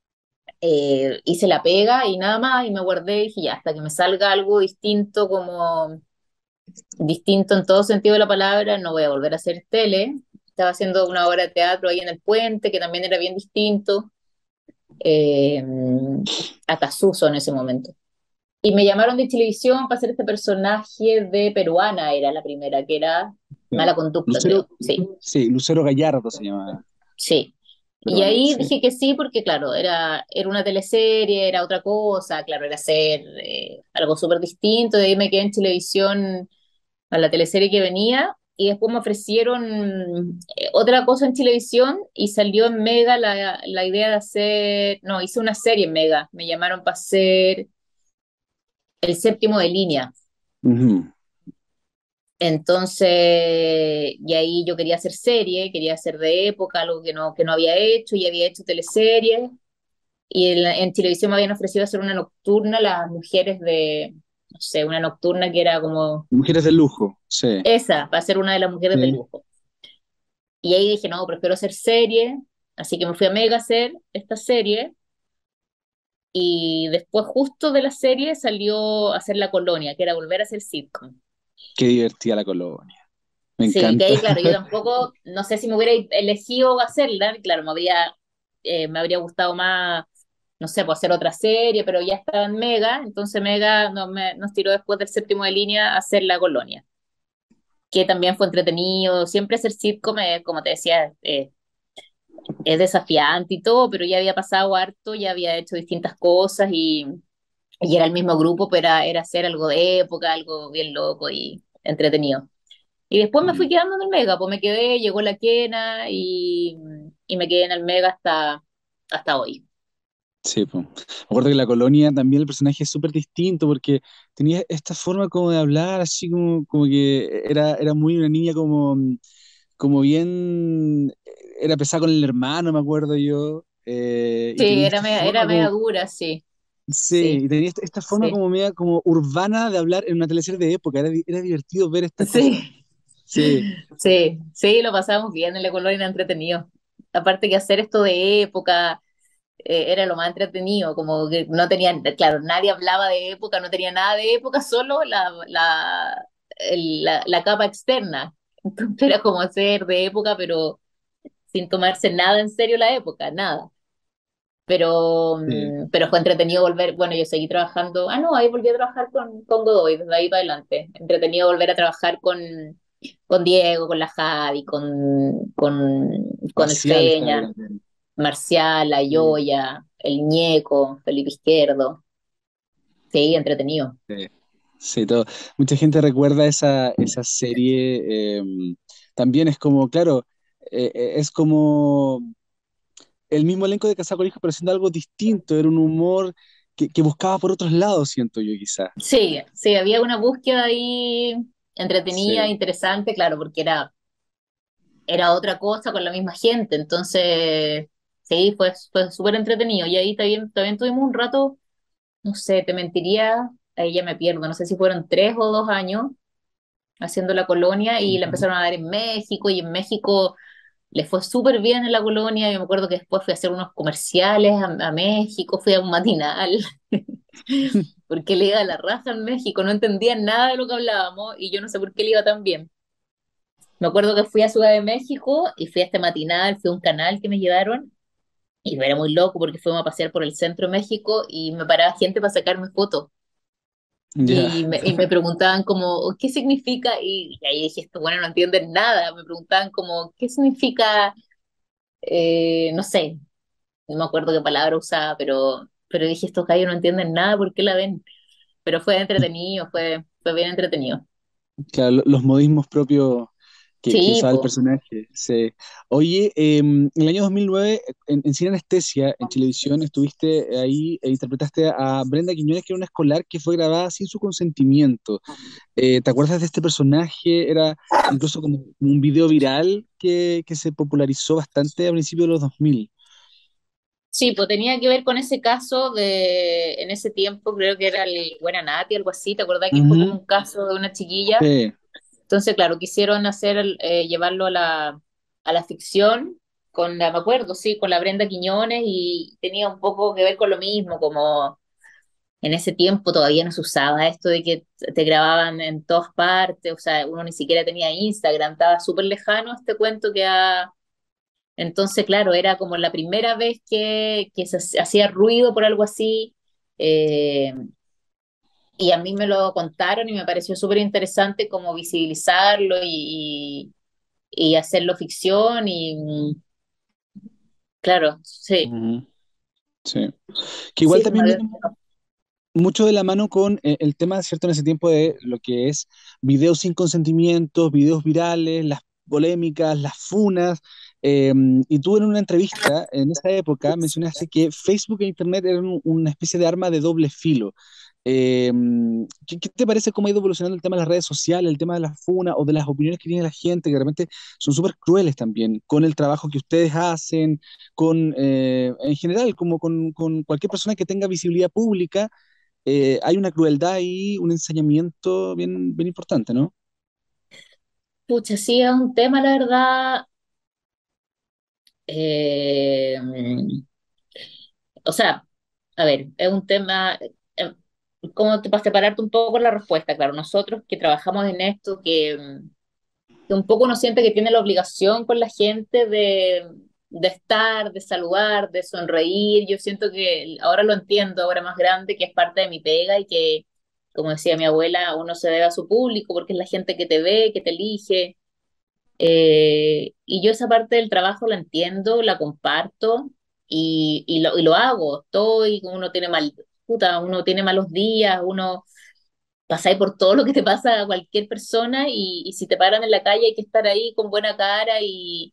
eh, hice la pega y nada más, y me guardé y dije, ya, hasta que me salga algo distinto, como distinto en todo sentido de la palabra, no voy a volver a hacer tele. Estaba haciendo una obra de teatro ahí en el Puente, que también era bien distinto, eh, a Casuso en ese momento. Y me llamaron de televisión para hacer este personaje de peruana, era la primera, que era Mala Claro. conducta, Lucero, creo. Sí, sí, Lucero Gallardo se llama, sí. Y perdón, ahí sí. dije que sí, porque claro, era, era una teleserie, era otra cosa, claro, era hacer eh, algo súper distinto. De ahí me quedé en televisión a la teleserie que venía y después me ofrecieron eh, otra cosa en televisión y salió en Mega la, la idea de hacer, no, hice una serie en Mega, me llamaron para hacer El Séptimo de Línea. Ujú. Entonces, y ahí yo quería hacer serie, quería hacer de época, algo que no, que no había hecho, y había hecho teleserie, y en, la- en televisión me habían ofrecido hacer una nocturna, las mujeres de, no sé, una nocturna que era como Mujeres de lujo, sí. esa, para ser una de las mujeres de Sí. lujo. Y ahí dije, no, prefiero hacer serie, así que me fui a Mega a hacer esta serie, y después justo de la serie salió a hacer La Colonia, que era volver a hacer sitcom. Qué divertida la colonia. Me Sí, que encanta. ahí, claro, yo tampoco, no sé si me hubiera elegido hacerla, claro, me habría, eh, me habría gustado más, no sé, pues hacer otra serie, pero ya estaba en Mega, entonces Mega no me, nos tiró después del séptimo de línea a hacer La Colonia, que también fue entretenido, siempre hacer sitcom, eh, como te decía, eh, es desafiante y todo, pero ya había pasado harto, ya había hecho distintas cosas y, y era el mismo grupo, pero era, era hacer algo de época, algo bien loco y entretenido. Y después me fui Mm, quedando en el Mega, pues me quedé, llegó la Kena y, y me quedé en el Mega hasta, hasta hoy. sí, pues. Me acuerdo que la colonia también el personaje es súper distinto porque tenía esta forma como de hablar, así como, como que era, era muy una niña como, como bien, era pesada con el hermano, me acuerdo yo, eh, y Sí, tenía era esta media, era forma media como, dura, sí, sí, sí, y tenía esta, esta forma sí, como media como urbana de hablar en una teleserie de época, era, di- era divertido ver esta cosa. sí, Sí, sí, sí, lo pasábamos bien en la colonia, era entretenido. Aparte que hacer esto de época eh, era lo más entretenido, como que no tenían, claro, nadie hablaba de época, no tenía nada de época, solo la, la, el- la, la capa externa. Entonces era como hacer de época, pero sin tomarse nada en serio la época, nada. Pero, sí. mm, pero fue entretenido volver, bueno, yo seguí trabajando, ah, no, ahí volví a trabajar con, con Godoy, desde ahí para adelante. Entretenido volver a trabajar con, con Diego, con la Javi, con, con, con el Marcial estaba ahí Feña, también. Marcial, la Sí, Yoya, el Ñeco, Felipe Izquierdo. Sí, entretenido. sí. Sí, todo. Mucha gente recuerda esa, esa serie. eh, también es como, claro, eh, eh, es como el mismo elenco de Casado con Hijos, pero haciendo algo distinto. Era un humor que, que buscaba por otros lados, siento yo, quizá. Sí, sí, había una búsqueda ahí entretenida, Sí. interesante, claro, porque era era otra cosa con la misma gente, entonces sí, fue, fue súper entretenido y ahí también, también tuvimos un rato, no sé, te mentiría, ahí ya me pierdo, no sé si fueron tres o dos años haciendo la colonia y la Ujú. empezaron a dar en México y en México le fue súper bien en la colonia, yo me acuerdo que después fui a hacer unos comerciales a, a México, fui a un matinal, porque le iba a la raja en México, no entendía nada de lo que hablábamos y yo no sé por qué le iba tan bien. Me acuerdo que fui a Ciudad de México y fui a este matinal, fui a un canal que me llevaron y era muy loco porque fuimos a pasear por el centro de México y me paraba gente para sacarme fotos. Ya. Y me, y me preguntaban como, ¿qué significa? Y, y ahí dije, esto bueno, no entienden nada. Me preguntaban como, ¿qué significa? Eh, no sé, no me acuerdo qué palabra usaba, pero, pero dije, estos gallos no entienden nada, ¿por qué la ven? Pero fue entretenido, fue, fue bien entretenido. Claro, lo- los modismos propios que, que Sí, usaba el pues. personaje. Sí. Oye, eh, en el año dos mil nueve, en, en Cine Anestesia, en televisión, estuviste ahí e interpretaste a Brenda Quiñones, que era una escolar que fue grabada sin su consentimiento. Eh, ¿te acuerdas de este personaje? Era incluso como un video viral que, que se popularizó bastante a principios de los dos mil. Sí, pues tenía que ver con ese caso de, en ese tiempo creo que era el Buena Nati, algo así, ¿te acordás que fue como Ujú. un caso de una chiquilla? Sí, Entonces, claro, quisieron hacer, el- eh, llevarlo a la, a la ficción con la, me acuerdo, sí, con la Brenda Quiñones y tenía un poco que ver con lo mismo, como en ese tiempo todavía no se usaba esto de que te grababan en todas partes, o sea, uno ni siquiera tenía Instagram, estaba súper lejano este cuento que ha... Entonces, claro, era como la primera vez que, que se hacía ruido por algo así. eh, y a mí me lo contaron y me pareció súper interesante como visibilizarlo y, y, y hacerlo ficción y mm, claro, sí, Ujú. Sí. Que igual sí, se me también había viene mucho de la mano con eh, el tema, ¿cierto? En ese tiempo de lo que es videos sin consentimientos, videos virales, las polémicas, las funas. eh, y tú en una entrevista en esa época mencionaste que Facebook e Internet eran un- una especie de arma de doble filo. Eh, ¿qué, qué te parece cómo ha ido evolucionando el tema de las redes sociales, el tema de las funas o de las opiniones que tiene la gente, que de repente son súper crueles también, con el trabajo que ustedes hacen, con, eh, en general, como con, con cualquier persona que tenga visibilidad pública? Eh, hay una crueldad ahí, un ensañamiento bien, bien importante, ¿no? Pucha, sí, es un tema, la verdad. eh, o sea, a ver, es un tema. Eh, ¿cómo te, para separarte un poco la respuesta? Claro, nosotros que trabajamos en esto, que, mm, que un poco uno siente que tiene la obligación con la gente de, de estar, de saludar, de sonreír. Yo siento que ahora lo entiendo, ahora más grande, que es parte de mi pega y que, como decía mi abuela, uno se debe a su público porque es la gente que te ve, que te elige. Eh, y yo esa parte del trabajo la entiendo, la comparto y, y lo, y lo hago. Estoy, uno tiene mal, puta, uno tiene malos días, uno pasa por todo lo que te pasa a cualquier persona y, y si te paran en la calle hay que estar ahí con buena cara y,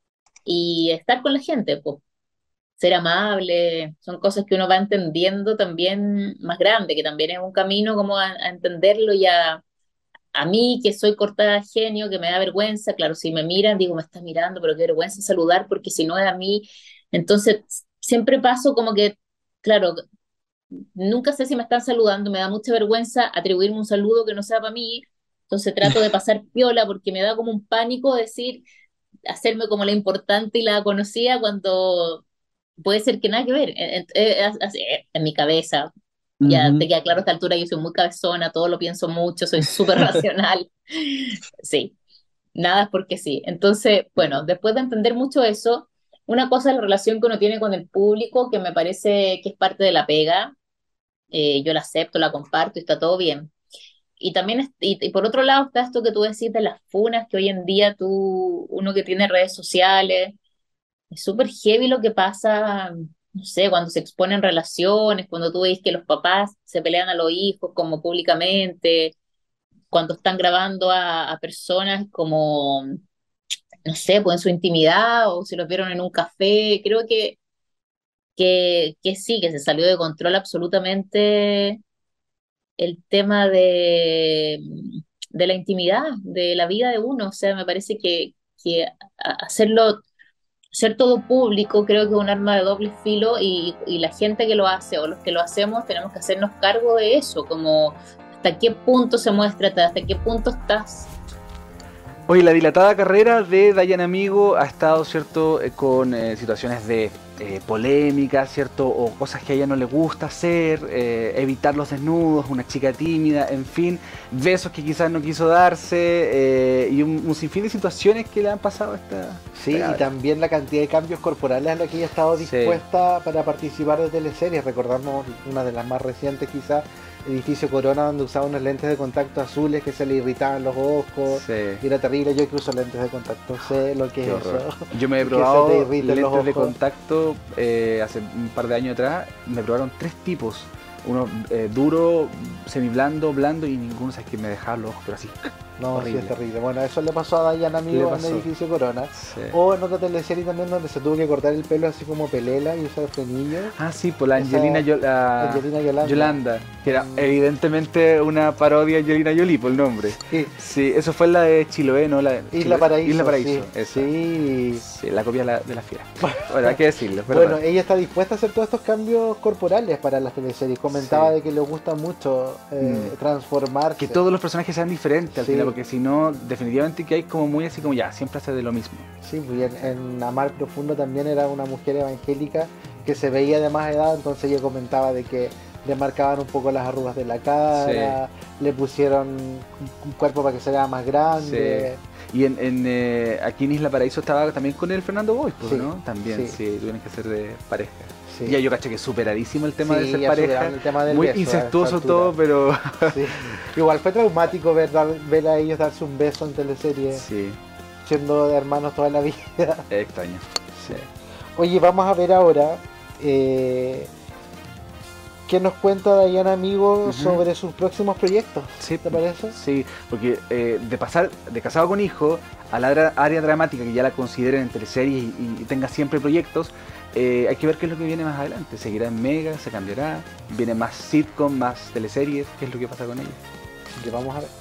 y estar con la gente, pues, ser amable, son cosas que uno va entendiendo también más grande, que también es un camino como a, a entenderlo y a a mí, que soy cortada de genio, que me da vergüenza, claro, si me miran, digo, me está mirando, pero qué vergüenza saludar, porque si no es a mí, entonces siempre paso como que, claro, nunca sé si me están saludando, me da mucha vergüenza atribuirme un saludo que no sea para mí, entonces trato de pasar piola porque me da como un pánico decir, hacerme como la importante y la conocida cuando puede ser que nada que ver, en, en- en mi cabeza. Ya Ujú. te queda claro a esta altura, yo soy muy cabezona, todo lo pienso mucho, soy súper racional. Sí, nada es porque sí. Entonces, bueno, después de entender mucho eso, una cosa es la relación que uno tiene con el público, que me parece que es parte de la pega. Eh, yo la acepto, la comparto y está todo bien. Y también, es- y, y por otro lado está esto que tú decís de las funas, que hoy en día tú, uno que tiene redes sociales, es súper heavy lo que pasa, no sé, cuando se exponen relaciones, cuando tú ves que los papás se pelean a los hijos como públicamente, cuando están grabando a, a personas como, no sé, pues en su intimidad o se los vieron en un café. Creo que, que, que sí, que se salió de control absolutamente el tema de, de la intimidad, de la vida de uno. O sea, me parece que, que a- hacerlo ser todo público creo que es un arma de doble filo y, y la gente que lo hace o los que lo hacemos tenemos que hacernos cargo de eso, como hasta qué punto se muestra, hasta qué punto estás. Oye, la dilatada carrera de Dayan Amigo ha estado, ¿cierto?, eh, con eh, situaciones de eh, polémica, ¿cierto?, o cosas que a ella no le gusta hacer, eh, evitar los desnudos, una chica tímida, en fin, besos que quizás no quiso darse, eh, y un, un sinfín de situaciones que le han pasado a esta, Sí, esta y cabra. también la cantidad de cambios corporales a la que ella ha estado Sí, dispuesta para participar de teleseries. Recordamos una de las más recientes quizás, Edificio Corona, donde usaba unos lentes de contacto azules que se le irritaban los ojos. sí. Y era terrible, yo que uso lentes de contacto, sé lo que Qué es horror. eso. Yo me he Y que se te probado irriten los lentes de ojos. contacto eh, hace un par de años atrás. Me probaron tres tipos. Uno eh, duro, semiblando, blando y ninguno, sabes que me dejaba los ojos, pero así. No, sí Horrible. es terrible. Bueno, eso le pasó a Dayan Le Amigo en pasó. Edificio Corona. Sí. O en otra teleserie también donde se tuvo que cortar el pelo así como pelela y usar frenillo. Ah, sí, por la Esa- Angelina, Yo- la- Angelina Yolanda. Yolanda, que era Mm. evidentemente una parodia de Angelina Jolie por el nombre. Sí. Sí, eso fue la de Chiloé, ¿no? La de Isla Chiloé. Paraíso. Isla Paraíso, sí. esa. Sí. Sí, la copia de la, de la fiera. Bueno, hay que decirlo, es verdad. Bueno, ella está dispuesta a hacer todos estos cambios corporales para las teleseries. Comentaba Sí. de que le gusta mucho eh, Mm. transformarse. Que todos los personajes sean diferentes al Sí. final, porque si no, definitivamente que hay como muy así como ya, siempre hace de lo mismo. Sí, pues en, en Amar Profundo también era una mujer evangélica que se veía de más edad, entonces ella comentaba de que le marcaban un poco las arrugas de la cara, le pusieron un cuerpo para que se vea más grande. Y en, en, eh, aquí en Isla Paraíso estaba también con el Fernando Boy, pues, Sí, ¿no? También, sí, sí, tuvieron que ser de pareja. sí. Ya yo caché que es superadísimo el tema de Sí, ser ya pareja. superaron el tema del Muy beso a esta incestuoso altura. todo, pero Sí. Igual fue traumático ver, dar- ver a ellos darse un beso en teleserie, sí, siendo hermanos toda la vida. es extraño. Sí. Oye, vamos a ver ahora eh, qué nos cuenta Diana Amigo Ujú. sobre sus próximos proyectos. Sí, ¿Te parece? sí, porque eh, de pasar de casado con hijo a la dra- área dramática, que ya la consideren en teleseries y, y tenga siempre proyectos, eh, hay que ver qué es lo que viene más adelante. ¿Seguirá en Mega? ¿Se cambiará? ¿Viene más sitcom, más teleseries? ¿Qué es lo que pasa con ella? Así que vamos a ver.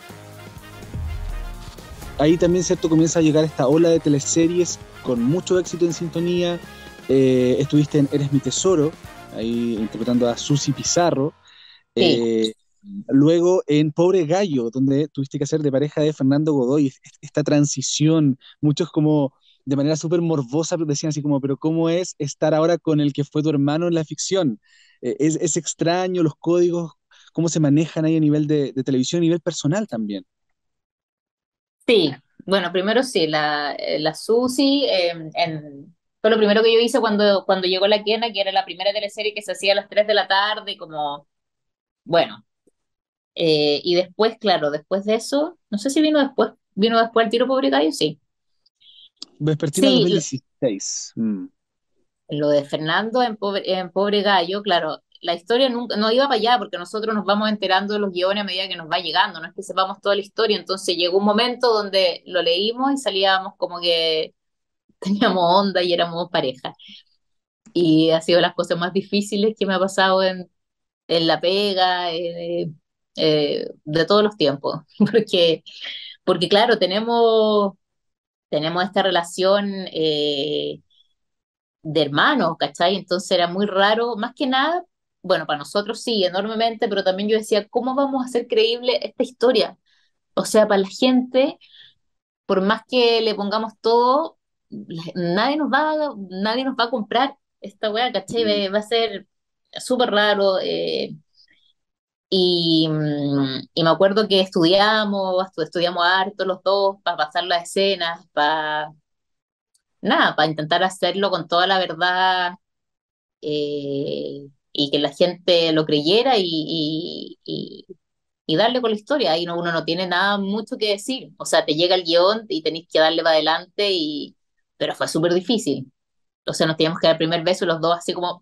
Ahí también, ¿cierto? Comienza a llegar esta ola de teleseries con mucho éxito en sintonía. Eh, estuviste en Eres mi tesoro, ahí interpretando a Susi Pizarro. Sí. Eh, luego en Pobre Gallo, donde tuviste que hacer de pareja de Fernando Godoy. Est- Esta transición, muchos como de manera súper morbosa decían así como, pero ¿cómo es estar ahora con el que fue tu hermano en la ficción? Eh, es, es extraño los códigos, cómo se manejan ahí a nivel de, de televisión, a nivel personal también. Sí, bueno, primero sí, la, eh, la Susi, eh, en- fue lo primero que yo hice cuando, cuando llegó la Kena, que era la primera teleserie que se hacía a las tres de la tarde, como, bueno, eh, y después, claro, después de eso, no sé si vino después, vino después el tiro Pobre Gallo, sí. Vespertina Sí, lo, dos mil dieciséis. Mm. lo de Fernando en Pobre, en Pobre Gallo, claro, la historia nunca, no iba para allá, porque nosotros nos vamos enterando de los guiones a medida que nos va llegando, no es que sepamos toda la historia, entonces llegó un momento donde lo leímos y salíamos como que teníamos onda y éramos pareja. Y ha sido las cosas más difíciles que me ha pasado en, en la pega, eh, eh, de todos los tiempos. Porque, porque claro, tenemos, tenemos esta relación eh, de hermanos, ¿cachai? Entonces era muy raro, más que nada, bueno, para nosotros sí, enormemente, pero también yo decía, ¿cómo vamos a hacer creíble esta historia? O sea, para la gente, por más que le pongamos todo, la- nadie nos va, a- nadie nos va a comprar esta weá, ¿cachai? Mm. Va va a ser súper raro. eh, y, mm, y me acuerdo que estudiamos, estu- estudiamos harto los dos para pasar las escenas, para nada, para intentar hacerlo con toda la verdad, eh, y que la gente lo creyera y, y, y- y darle con la historia. Ahí no, uno no tiene nada mucho que decir. O sea, te llega el guión y tenéis que darle para adelante, y... pero fue súper difícil. O sea, nos teníamos que dar el primer beso y los dos así como,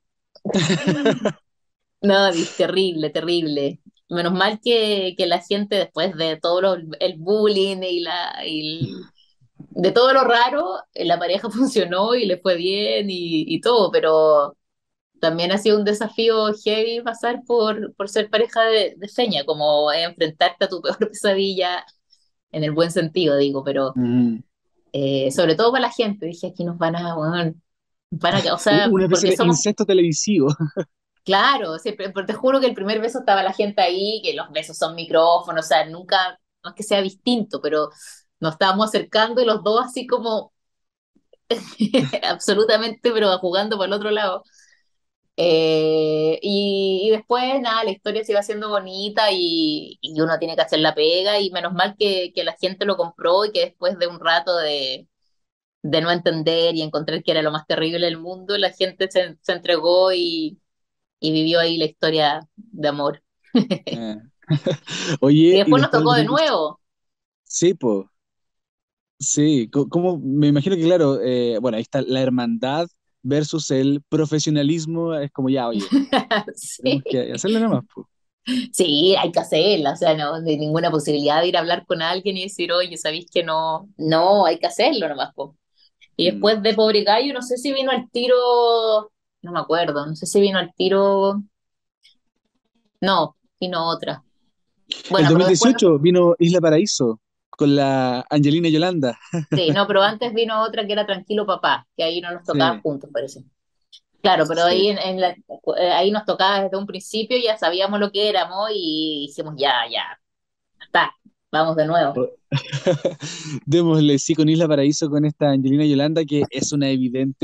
no, di- terrible, terrible. Menos mal que, que la gente después de todo lo- el bullying y, la, y el- de todo lo raro, eh, la pareja funcionó y le fue bien y, y todo, pero también ha sido un desafío heavy pasar por, por ser pareja de, de Feña, como enfrentarte a tu peor pesadilla, en el buen sentido, digo, pero Mm. eh, sobre todo para la gente, dije, aquí nos van a, bueno, van a, o U- sea, Una especie porque de somos, incesto televisivo. claro, siempre, pero te juro que el primer beso estaba la gente ahí, que los besos son micrófonos, o sea, nunca, no es que sea distinto, pero nos estábamos acercando y los dos así como absolutamente, pero jugando por el otro lado. Eh, y, y después, nada, la historia se iba haciendo bonita y, y uno tiene que hacer la pega y menos mal que, que la gente lo compró y que después de un rato de, de no entender y encontrar que era lo más terrible del mundo, la gente se, se entregó y, y vivió ahí la historia de amor. Eh. Y Oye, y después nos después tocó de de... nuevo. Sí, pues. Sí, co- como me imagino que claro, eh, bueno, ahí está la hermandad versus el profesionalismo, es como ya, oye, tenemos Sí, que hacerlo nomás, pues. sí, hay que hacerla, o sea, no, de ninguna posibilidad de ir a hablar con alguien y decir, oye, ¿sabéis que no? No, hay que hacerlo nomás, po. Y Mm. después de Pobre Gallo, no sé si vino al tiro, no me acuerdo, no sé si vino al tiro, no, vino otra. El Bueno, pero después, no- dos mil dieciocho vino Isla Paraíso con la Angelina Yolanda. sí, no, pero antes vino otra que era Tranquilo Papá, que ahí no nos tocaba Sí, juntos, parece. Claro, pero sí. ahí, en, en la- eh, ahí nos tocaba desde un principio, ya sabíamos lo que éramos y dijimos, ya, ya, está, vamos de nuevo. O- Démosle sí con Isla Paraíso con esta Angelina Yolanda que es una evidente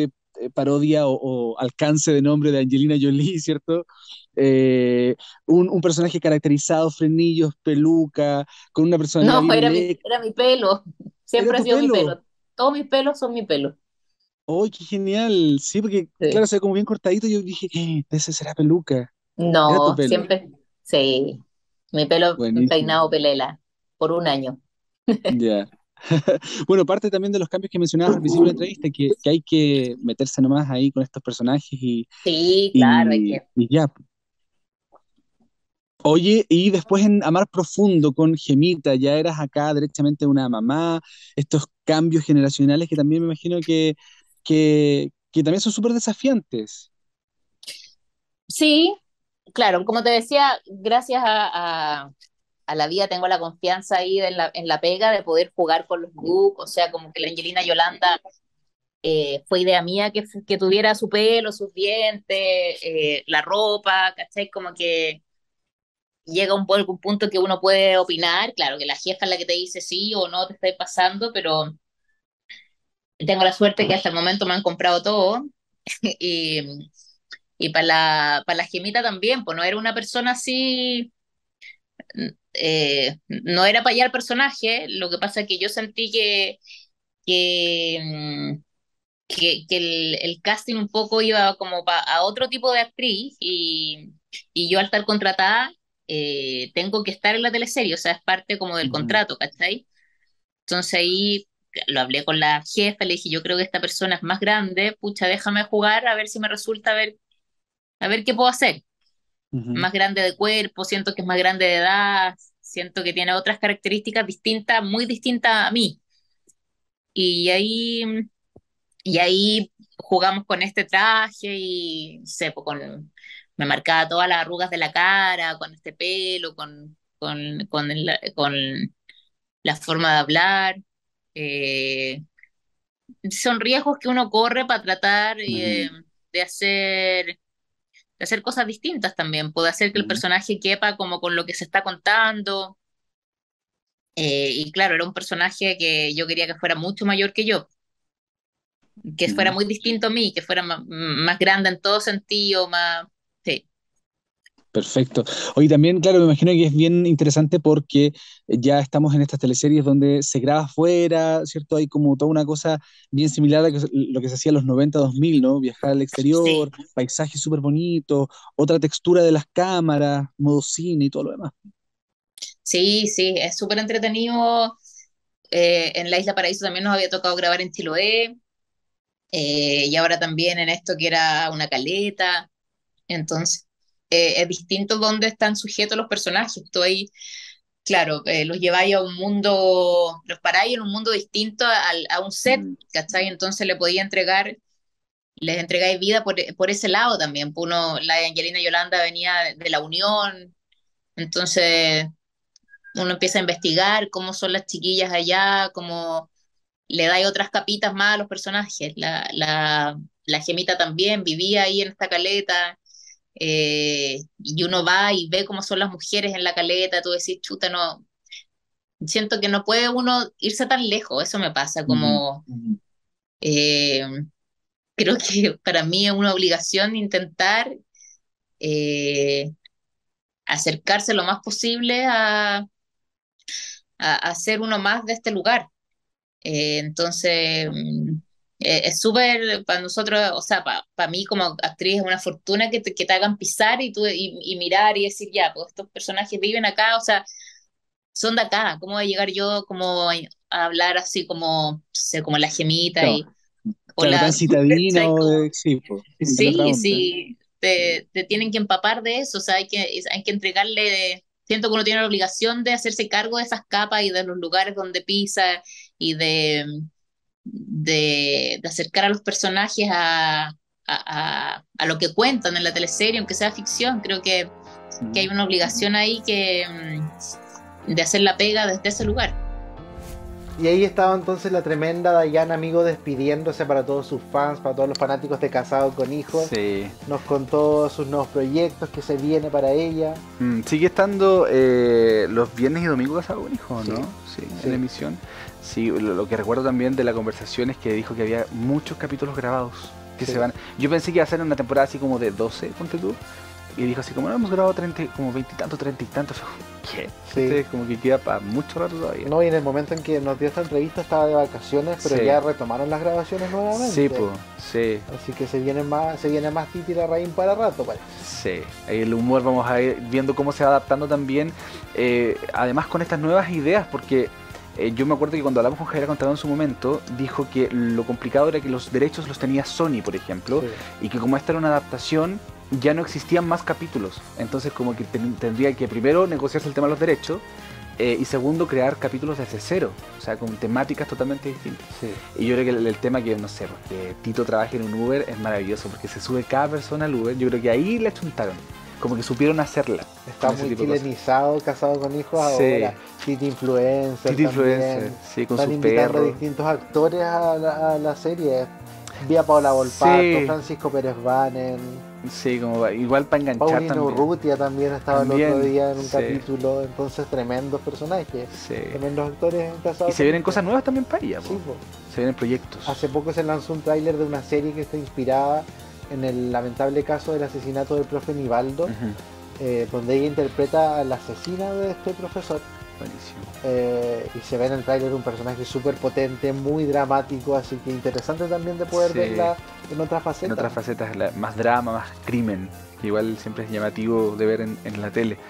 parodia o, o alcance de nombre de Angelina Jolie, ¿cierto? Eh, un, un personaje caracterizado, frenillos, peluca, con una personalidad No, bien era mi, electa. era mi pelo. ¿Era Siempre ha tu sido mi pelo? pelo. Todos mis pelos son mi pelo. ¡Oh, qué genial! Sí, porque, claro, Sí. se ve como bien cortadito. Yo dije, "Eh, ese será peluca". Era tu No, pelo. siempre, sí. Mi pelo Buenísimo. peinado pelela por un año. Ya. Bueno, parte también de los cambios que mencionabas al principio de la entrevista, que, que hay que meterse nomás ahí con estos personajes y, Sí, claro, hay y, que. y ya. Oye, y después en Amar Profundo con Gemita, ya eras acá directamente una mamá, estos cambios generacionales que también me imagino que, que, que también son súper desafiantes. Sí, claro, como te decía, gracias a, a- a la vida tengo la confianza ahí en la, en la pega de poder jugar con los looks, o sea, como que la Angelina Yolanda eh, fue idea mía que, fu- que tuviera su pelo, sus dientes, eh, la ropa, ¿cachai? Como que llega un, po- un punto que uno puede opinar, claro, que la jefa es la que te dice sí o no te está pasando, pero tengo la suerte que hasta el momento me han comprado todo y, y para la, para la gemita también, pues no era una persona así, eh, no era para allá el personaje, lo que pasa es que yo sentí que, que, mm, que, que el, el casting un poco iba como pa- a otro tipo de actriz y, y yo al estar contratada eh, tengo que estar en la teleserie, o sea, es parte como del Ujú, contrato, ¿cachai? Entonces ahí lo hablé con la jefa, le dije, yo creo que esta persona es más grande, pucha, déjame jugar a ver si me resulta, a ver, a ver qué puedo hacer. ujú, Más grande de cuerpo, siento que es más grande de edad, siento que tiene otras características distintas, muy distintas a mí. Y ahí, y ahí jugamos con este traje y, no sé, pues, con, me marcaba todas las arrugas de la cara, con este pelo, con, con, con, el- con la forma de hablar. Eh, son riesgos que uno corre para tratar eh, ujú, de hacer, de hacer cosas distintas también, puede hacer que el ujú, personaje quepa como con lo que se está contando. Eh, y claro, era un personaje que yo quería que fuera mucho mayor que yo, que fuera ujú. muy distinto a mí, que fuera más, más grande en todo sentido, más... Sí, Perfecto. Hoy también, claro, me imagino que es bien interesante porque ya estamos en estas teleseries donde se graba afuera, ¿cierto? Hay como toda una cosa bien similar a lo que se hacía en los noventa, dos mil, ¿no? Viajar al sí, exterior, paisajes súper bonitos, otra textura de las cámaras, modo cine y todo lo demás. sí, sí, es súper entretenido. Eh, en la Isla Paraíso también nos había tocado grabar en Chiloé, eh, y ahora también en esto que era una caleta. Entonces, eh, es distinto dónde están sujetos los personajes. Tú ahí, claro, eh, los lleváis a un mundo, los paráis en un mundo distinto al- a, un set, Mm, ¿cachai? Entonces le podía entregar, les entregáis vida por, por ese lado también. Pues uno, la de Angelina Yolanda venía de la Unión, entonces uno empieza a investigar cómo son las chiquillas allá, cómo le dais otras capitas más a los personajes. La, la, la Gemita también vivía ahí en esta caleta, eh, y uno va y ve cómo son las mujeres en la caleta, tú decís, chuta, no, siento que no puede uno irse tan lejos, eso me pasa, ujú, como eh, creo que para mí es una obligación intentar eh, acercarse lo más posible a, a, a ser uno más de este lugar. Eh, entonces, mm, eh, es súper para nosotros, o sea, para mí como actriz es una fortuna que te, que te hagan pisar y, tú, y, y mirar y decir, ya, pues estos personajes viven acá, o sea, son de acá, ¿cómo voy a llegar yo como a, a hablar así como, no sé, como la gemita claro, y, claro, tan hola, ¿cachai? citadino, Como, eh, sí, po, de la otra sí, onda. sí, te, te tienen que empapar de eso, o sea, hay que, hay que entregarle, siento que uno tiene la obligación de hacerse cargo de esas capas y de los lugares donde pisa y de, de, de acercar a los personajes a, a, a, a lo que cuentan en la teleserie, aunque sea ficción, creo que, que hay Ujú. una obligación ahí que, mm, de hacer la pega desde ese lugar. Y ahí estaba entonces la tremenda Dayan, amigo, despidiéndose para todos sus fans, para todos los fanáticos de Casado con Hijos. Sí. Nos contó sus nuevos proyectos, que se viene para ella. Mm, sigue estando eh, los viernes y domingos Casado con Hijos, Sí, ¿no? Sí, sí. en emisión. Sí, lo, lo que recuerdo también de la conversación es que dijo que había muchos capítulos grabados. que Sí. se van. Yo pensé que iba a ser una temporada así como de doce, ponte tú. Y dijo así como, no, hemos grabado treinta, como veinte y tantos, treinta y tantos. ¿Qué? Sí. Entonces, como que queda para mucho rato todavía. No, y en el momento en que nos dio esta entrevista estaba de vacaciones, pero Sí. ya retomaron las grabaciones nuevamente. Sí, pues, sí, Así que se viene más, se viene más Titi Larraín para rato, parece. sí. Ahí el humor vamos a ir viendo cómo se va adaptando también. eh, además con estas nuevas ideas, porque eh, yo me acuerdo que cuando hablamos con Javier Contador en su momento, dijo que lo complicado era que los derechos los tenía Sony, por ejemplo, Sí. y que como esta era una adaptación, ya no existían más capítulos. Entonces como que ten- tendría que primero negociarse el tema de los derechos, eh, y segundo crear capítulos desde cero, o sea, con temáticas totalmente distintas. Sí. Y yo creo que el, el tema que, no sé, pues, que Tito trabaje en un Uber es maravilloso, porque se sube cada persona al Uber. Yo creo que ahí le chuntaron, como que supieron hacerla. Está con ese muy tipo de cosas. chilenizado, casado con hijos Sí. ahora. Titi Influencer. Titi también. Influencer, sí, con Están su invitando perro. a distintos actores a la, a la serie. Vía Paola Volpato, Sí. Francisco Pérez Banen, Sí, como va- igual para enganchar Paulino también. Urrutia también estaba el También, otro día en un sí. capítulo. Entonces, tremendos personajes. Sí. Tremendos actores casados. Y se vienen con- cosas nuevas también para ella, po. Sí, po. Se vienen proyectos. Hace poco se lanzó un tráiler de una serie que está inspirada en el lamentable caso del asesinato del profe Nivaldo, Ujú, eh, donde ella interpreta a la asesina de este profesor. buenísimo. eh, y se ve en el tráiler un personaje súper potente, muy dramático, así que interesante también de poder Sí. verla en otras facetas. En otras facetas, la- más drama, más crimen, que igual siempre es llamativo de ver en, en la tele.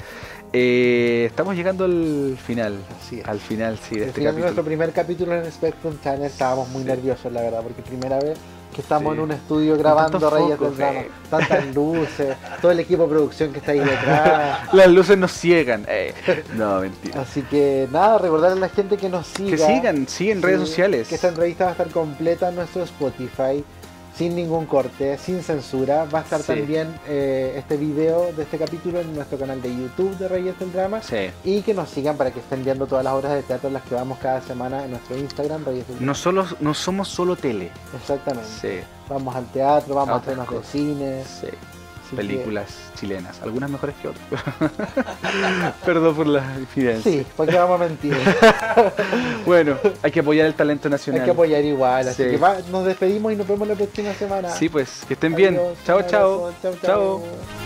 Eh, estamos llegando al final. Así es. Al final, sí, de Al este final de nuestro capítulo. primer capítulo en Spectrum Channel estábamos muy Sí. nerviosos, la verdad, porque primera vez que estamos Sí. en un estudio grabando tantos Reyes focos, del Drama, eh. tantas luces, todo el equipo de producción que está ahí detrás. Las luces nos ciegan. eh. No, mentira. Así que nada, recordarle a la gente que nos siga. Que sigan, sí, en redes Sí, sociales. Que esta entrevista va a estar completa en nuestro Spotify, sin ningún corte, sin censura. Va a estar Sí. también eh, este video de este capítulo en nuestro canal de YouTube de Reyes del Drama. Sí. Y que nos sigan para que estén viendo todas las obras de teatro en las que vamos cada semana en nuestro Instagram, Reyes del Drama. No, solo, no somos solo tele. Exactamente. Sí, Vamos al teatro, vamos A a otras estrenos de cosas. cine. sí. así Películas chilenas, algunas mejores que otras. Perdón por la que- infidencia. Sí, porque vamos a mentir. Bueno, hay que apoyar el talento Hay nacional. que apoyar igual. Así Sí. que va- nos despedimos y nos vemos la próxima semana. Sí, pues, que estén bien. Adiós, Chao, un chao. abrazo, chao, Chao. chao.